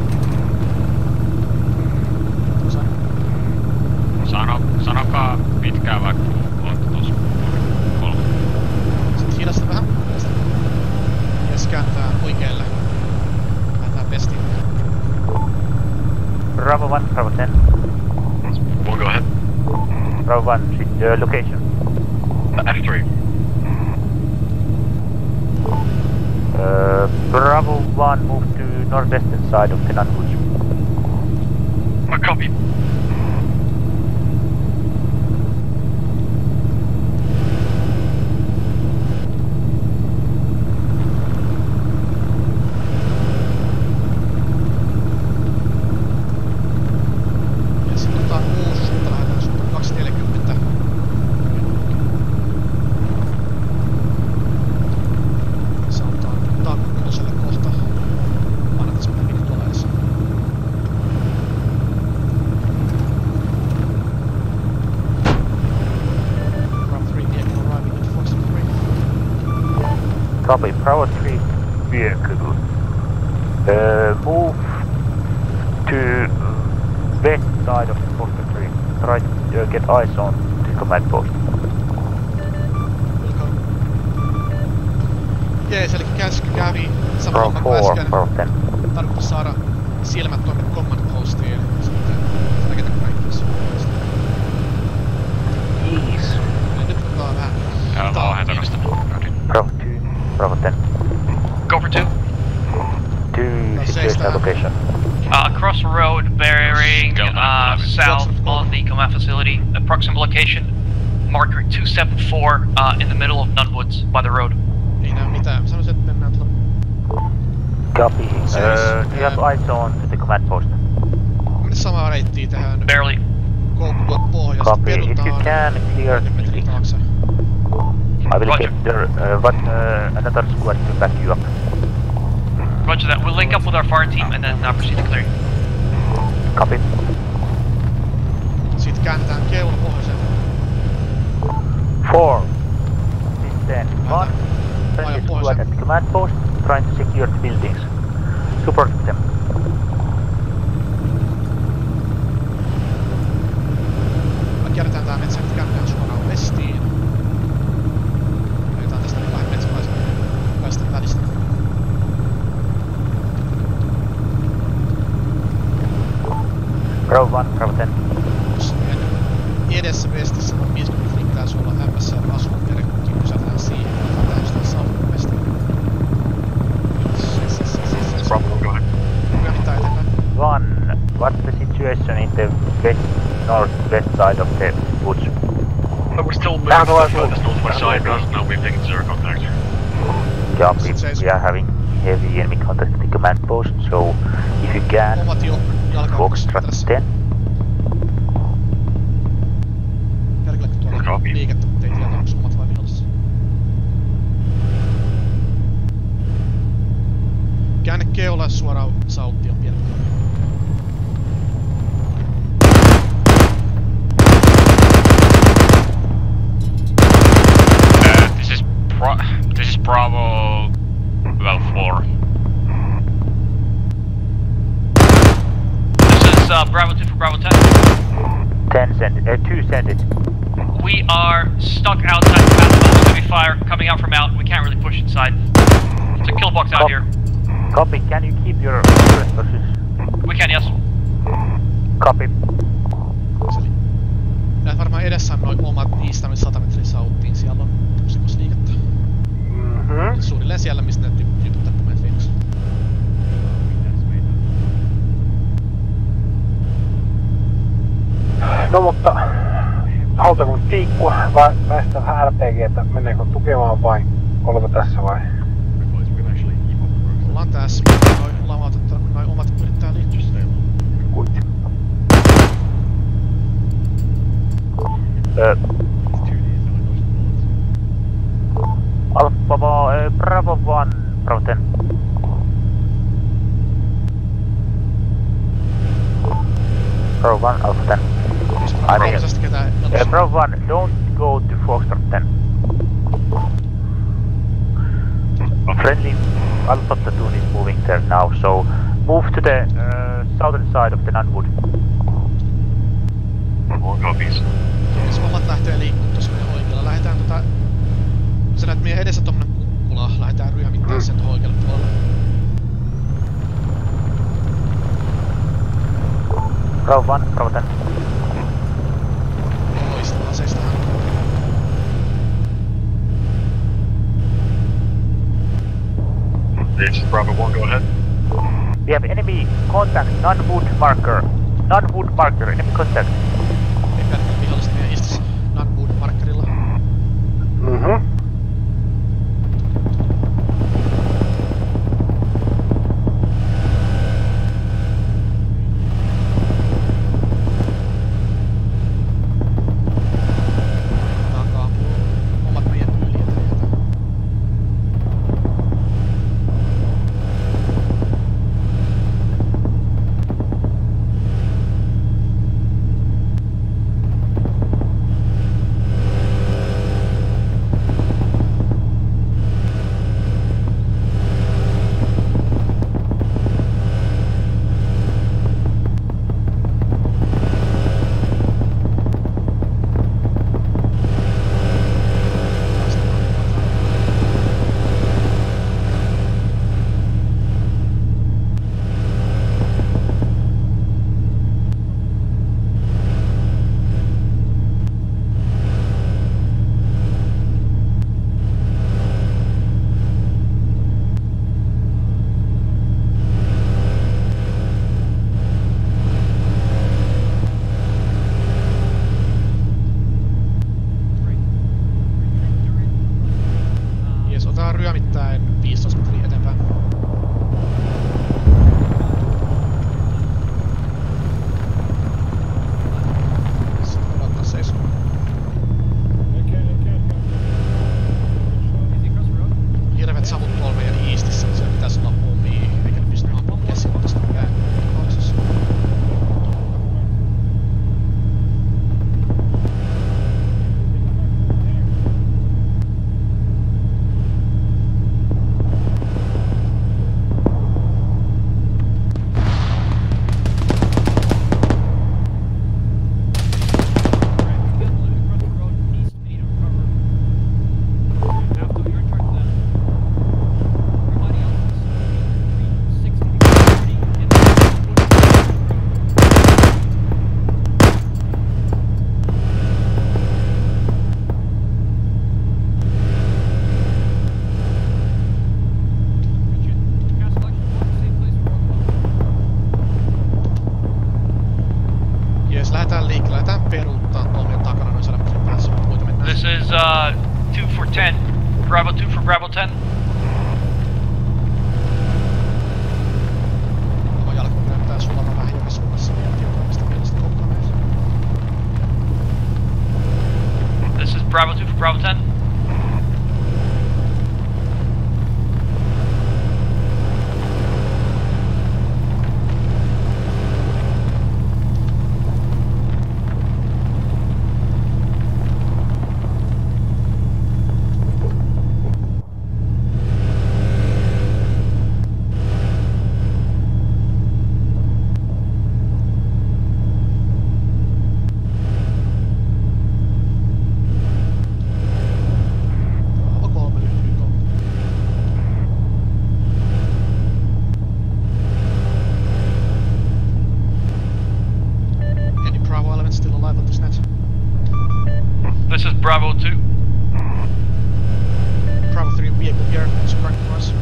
Sanokaa pitkään vaikka ootte tuossa 3. Sitten hidasta vähän. Jes kääntää oikealle. Lähdetään pestiin. Bravo 1, Bravo 10. We'll go ahead. Bravo 1, location. At 3. Bravo 1 move to northwestern side of the Nunwoods. I copy. Ja sitten otetaan uusi suunta, lähdetään suuntaan 240. Kohta. Annetaan mennä minne tuolla edessä. Bravo 3 vehicle arriving at Fox 3. Copy, Bravo 3 vehicle. Move to west side of Fox 3. Try to get eyes on the command post. Jees, eli käsky kävi Bravo saman kuin 4, äsken. Bravo 10. Tarkoitus saada silmät tuonne command postiin ja sitten rakentaa kaikki. Jeez. Eli nyt otetaan vähän Täällä on takasta. Bravo 2, Bravo 10. Go for 2. 2 situation location. Across the road, bearing south on the command facility. Approximate location, marker 274 in the middle of Nunwoods by the road. Ei näy mitään. Sanoisin, että mennään tuolla. Copy. Do you have eyes on to the command post? Mennä samaa reittiä tähän. Barely. koukku tuolta pohjasta. Copy. If you can, clear the buildings. I will get another squad to back you up. Roger that. We'll link up with our fire team and then proceed to clearing. Copy. Sitten käännetään keula pohjoiseen. 4. Sitten 1. Friendly squad at the command post, trying to secure the buildings. Support them. Kierretään tää metsä, että käännetään suoraan westiin. Ajetaan tästä niin 2 metsäkaistan välistä. Bravo 1, Bravo 10. Edessä vestissä on 50 fliktää sulla MSR-asukkerekin, pysätään siihen. Otetaan sitä South Westiin. Bravo, go ahead. Ryömittää eteenpäin. 1. What's the situation in the northwest side of the woods? We're still moving towards the northwest side, now we've taken zero contact. Copy. We are having heavy enemy contact at the command post, so if you can, Foxtrot 10. Perkele, kun tuolla on liikettä, mutta ei tiedä, onko omat vai vihollisessa. Käänne keula suoraan Sauttiin on pienet. This is Bravo, well, 4. This is Bravo 2 for Bravo 10. 2 send it. We are stuck outside the command post. Heavy fire coming out from out. We can't really push inside. It's a kill box out here. Copy. Can you keep your current position? We can, yes. Copy. Näet varmaan edessä on noin omat niistä 100 metriä Sauttiin. Siellä on liikettä. Suunnilleen siellä, mistä ne tyypit tappoi meidät viimeksi. No mutta, halutaanko nyt tiikkua vai väestään vähän RPGtä, meneekö tukemaan vai olemme tässä vai? Ollaan tässä, noin lamautettu, noin omat yrittää liittyä. Kuitti. Alpha Bravo 1, Bravo 10. Bravo 1, Alpha 10. I'm here. Bravo 1, don't go to Foxtrot 10. Friendly Alpha Platoon is moving there now, so move to the southern side of the Nunwood. More copies. Jos hommat lähtee liikkuun tossa meidän oikealla, lähdetään sä näet meidän edessä tommonen kukkula, lähdetään ryömittämään sen oikealle puolelle. Bravo 1, Bravo 10. Loistavaa, seistähän. This is Bravo 1, go ahead. We have enemy contact, Nunwood marker. Nunwood marker, enemy contact. Ei perkele viholliset meidän istis Nunwood markerilla. Bravo 2 for Bravo 10. Oma jalka näyttää sulava vähän joka suunnassa, niin tietoa mistä mielestä kokonaan. This is Bravo 2 for Bravo 10. This is Bravo 2. Bravo 3 vehicle here, it's correct for us.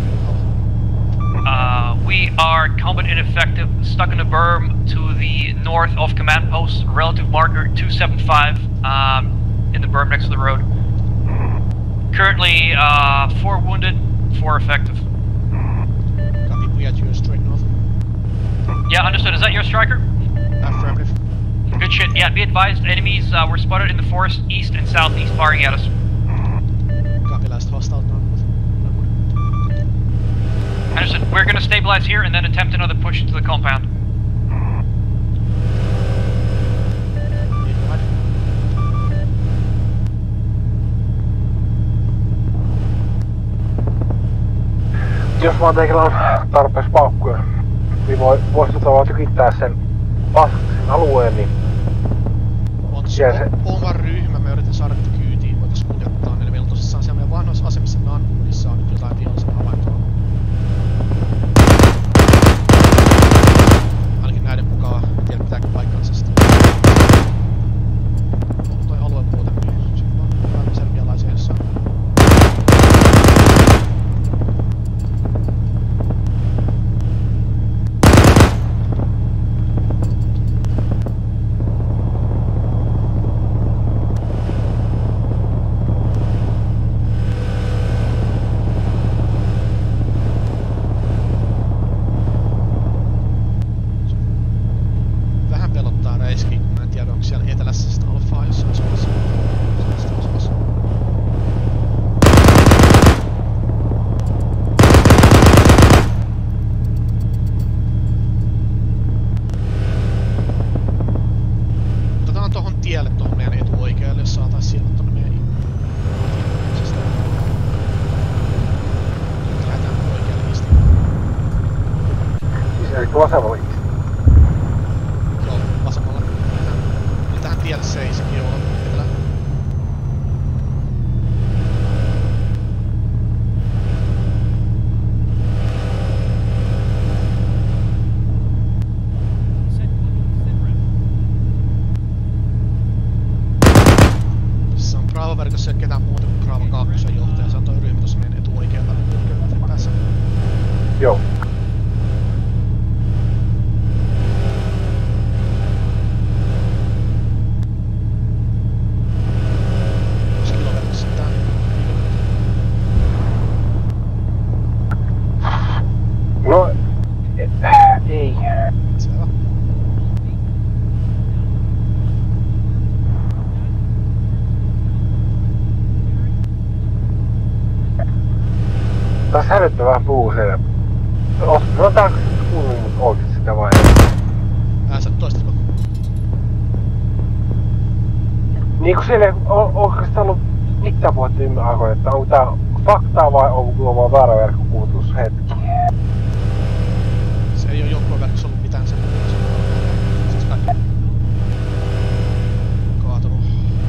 We are combat ineffective, stuck in a berm to the north of command post, relative marker 275, in the berm next to the road. Currently, 4 wounded, 4 effective. Copy, we at you straight north. Yeah, understood. Is that your striker? Affirmative. Good shit. Yeah, be advised, enemies were spotted in the forest east and southeast firing at us. Copy, last hostile north. Understood. We're gonna stabilize here and then attempt another push into the compound. Jos vaan teillä on tarpeeksi paukkuja, niin vois vaan tykittää sen paskaksen alueen, niin... On se oma ryhmä, mä yritän saada kyytiin, voitais kuljettaa, niin meillä on tosissaan siellä meidän vanhoissa asemissa Nanwoodissa on nyt jotain vihollisen havaintoa. Ainakin näiden mukaan, en tiedä pitääkö paikallisesti. Onko toi alue muuten, niin sit on vähän serbialaisia jossain. Vasemmalla. Joo, vasemmalla. Eli tähän tielle seisikin olla etelään. Tässä on Bravo-verkossa ei ketään muuta kuin Bravo 2 johtaja. Se on toi ryhmä tossa meidän etuoikealla päässä. Joo. No, ei. Selvä. Taas hälyttävää puhuu siellä. No tää kuuluu mut oikeesti sitä vai ei? Sä toistitko? Niinku siellä ei oikeastaan ollut mitään puhetta viime aikoina, että onko tää faktaa vai onko mulla vaan väärä verkkokuulutus hetki? Se ei oo joukkueverkossa ollut mitään sen muuta. Siis kaikki kaatunut.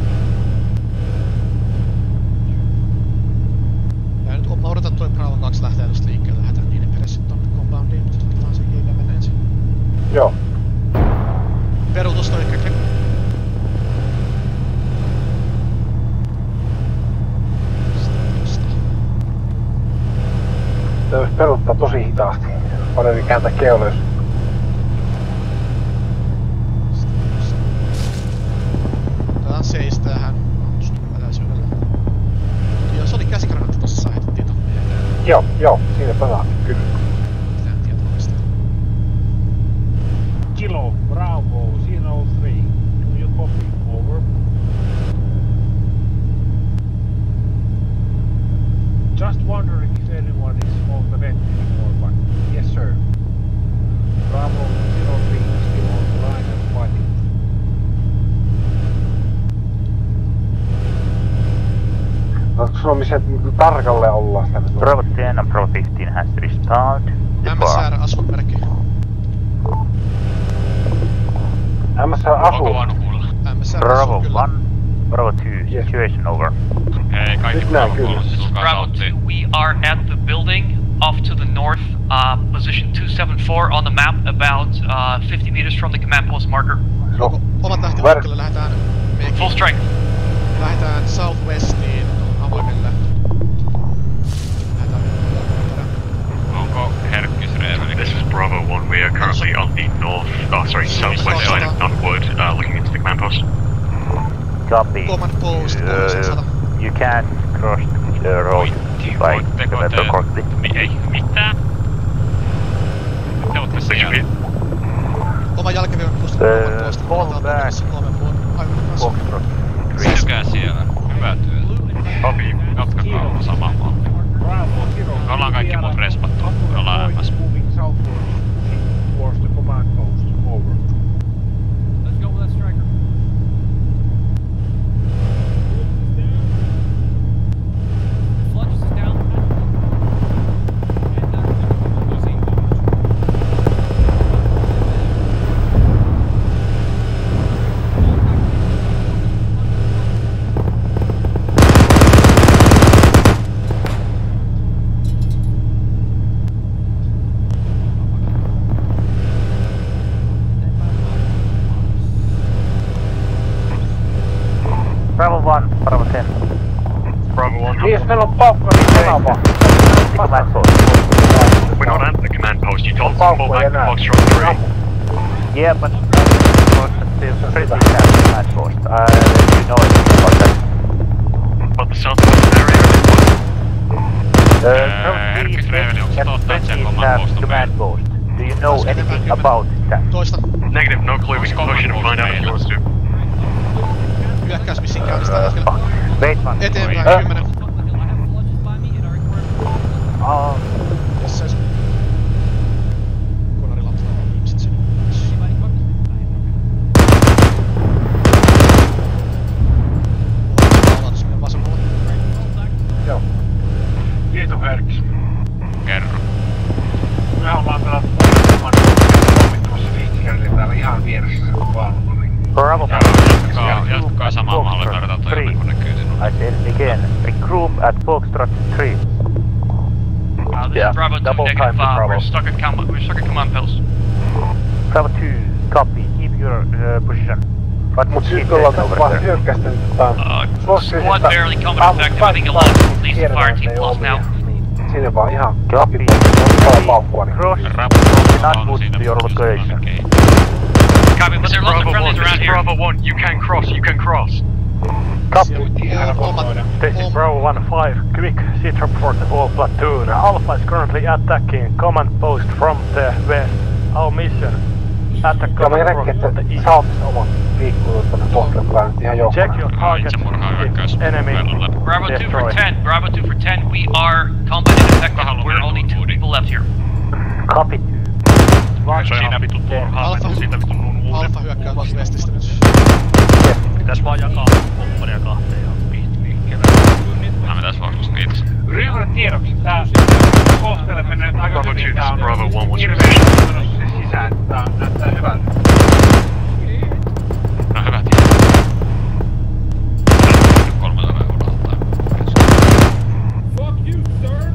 Ja nyt mä odotan toi Bravo 2 lähtee tosta liikkeelle. Lähdetään niiden perässä tonne compoundiin, mutta otetaan sen JV mennä ensin. Joo. Peruutus toi Kekri. Täytyis peruuttaa tosi hitaasti. Paremmin kääntää keuleus. Otetaan seistä tähän etäisyydellä. Joo, se oli käsikrapula. Joo, siinä pelaa, kyllä. Mitään tietoista. Kilo, Bravo, 03. Do you copy? Over. Just wondering if anyone is on the net anymore, but yes sir. Bravo 03 is still on the line and fighting. No, sulla on missä tarkalleen ollaan sitä nyt? Bravo 10 and Bravo 15 has respawned. MSR asuinmerkki. MSR asuu. MSR Bravo asuu kyllä. 1, Bravo 2, situation over. Hei, kaikki Bravo 3, tulkaa sauttiin. We are at the building off to the north, position 274 on the map, about 50 meters from the command post marker. No. Omat lähtöhankkeelle lähdetään Full strength. Lähdetään southwestiin avoimelle. Onko herkkisreeveli? This is Bravo 1. We are currently on the southwest side of Knockwood, looking into the command post. Copy. Command post, you can't cross the road by the metal crossing. Ei mitään. Te ootte siellä. Oma jalkavion pusta command post. Fall back. Foxtrot. Riskää siellä. Hyvää työtä. Copy. Jatkakaa samaa mallia. Me ollaan kaikki muut respattu. Me ollaan MS. Moving southward towards the command post. Over. Let's go with that striker. Fletches is down. Bravo 1, Bravo 10. Bravo 1. Yes, meillä on paukka, niin kanava. We're not at the command post. You told us to fall back to Foxtrot 3. Yeah, but still pretty bad post. You know about that. But the southwest area herkkisreeveli, onko se totta, että siellä command post on meillä? Do you know anything about that? Toista. Negative, no clue. We can push in and find out if he wants to. Hyökkäysmissin käynnistää äsken. Wait one. Eteenpäin 10. Yes, seis. Konari lapstaa ihmiset sinne. Aloitus meidän vasemmalla. Joo. Tieto herkis. Kerro. Me ollaan pelattu pommittamassa vihtikäyden täällä ihan vieressä vaununa. Bravo. Jatkaa samaa mallia, tarvitaan toi jonne kun näkyy sinulle. I said again, regroup at Foxtrot 3. This is Bravo 2 negative, we're stuck at command post. Bravo 2, copy, keep your position. Mut sit ollaan vaan hyökkästä nyt Squad barely coming effective, I think a lot of police and fire team close now. Siinä vaan ihan copy. Paukkua niin. Cross, not move to your location. Copy, but there are lots of friendlies around here. Bravo 1, you can cross, you can cross. Copy. This is Bravo 1-5. Quick sit rep for the whole platoon. Alpha is currently attacking command post from the west. Our mission. Attack command post from the east. Check your target. Enemy. Bravo 2 for 10. Bravo 2 for 10. We are combat ineffective. We're only 2 people left here. Copy. Siinä vittu turhaa, siitä vittu mun uudet. Alfa hyökkää westistä nyt. Pitäis vaan jakaa komppania kahteen ja liikkeelle. Mä pitäis vastus niitä. Ryhmälle tiedoksi, tää kohteelle menee aika hyvin. Tää on hirveän menossa sisään. Tää näyttää hyvältä. No hyvä tiedä. 300 eurolta. Fuck you, sir!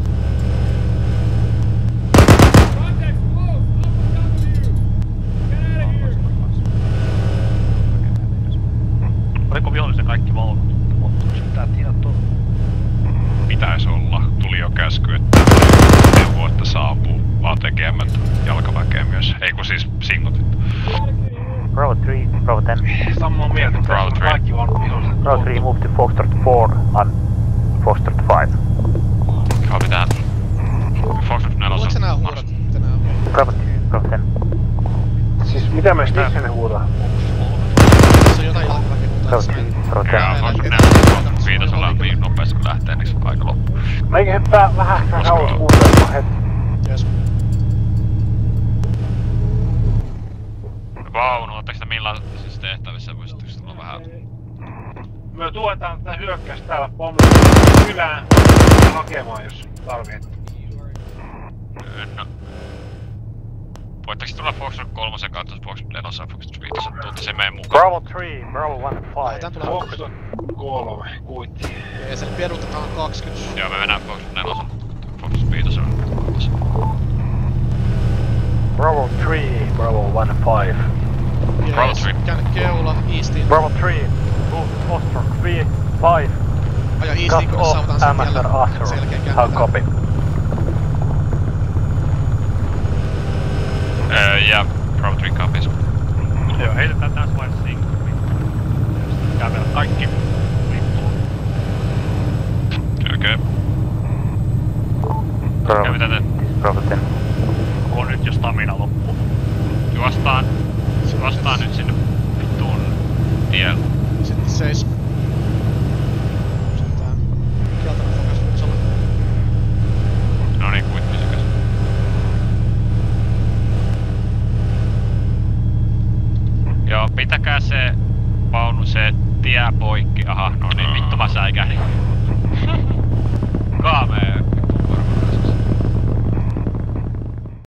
Oliko vihollisen kaikki vaunut? Pitää tietoa. Pitäis olla. Tuli jo käsky, että neuvo, että saapuu ATGM jalkaväkeä myös. Ei kun siis singotit. Bravo 3, Bravo 10. Samaa mieltä. Bravo 3. Kaikki vaunut viholliset. Bravo 3 move to Foxtrot 4 on Foxtrot 5. Copy that. Bravo 2, Bravo 10. Siis mitä me Stixenille huutaa? Se on jotain jalkaväkeä huutaa. Bravo 10. Joo, on ne viitosella on niin nopeasti kun lähtee, niin se on aika loppu. Meikin hyppää vähän kauas kuuntelemaan hetki. Jes. Vaunu, ootteko sitä millaisissa tehtävissä? Voisitteko tulla vähän... Me tuetaan tätä hyökkäystä täällä pommilla kylään hakemaan, jos tarvii. No. Voitteko tulla Foxtrot 3 kautta Foxtrot 4 ja Foxtrot 5? Tuutte se meidän mukaan. Bravo 3, Bravo 1 5. Tän tulee Foxtrot 3, kuitti. Ja sen peruutetaan 20. Joo, me mennään Foxtrot 4 Foxtrot 5 on kolmas. Bravo 3, Bravo 1 5. Bravo 3. Käännä keula, Eastiin. Bravo 3, move to Foxtrot 5. Aja Eastiin, kun saavutaan sen tielle. Sen jälkeen käännetään. How copy? Ja Bravo 3 copies. Joo, heitetään tässä vaiheessa sinkkuihin. Kävellä kaikki lippuun. Okei. Bravo. Mitä te? Bravo 10. On nyt jo stamina loppuu. Juostaan nyt sinne vittuun tielle. Sitten seis. Sitten tää keltainen fokas pitäis olla. Noniin, kuittisikas. Joo, pitäkää se vaunu, se tie poikki. Aha, no niin, vittu mä säikähdin.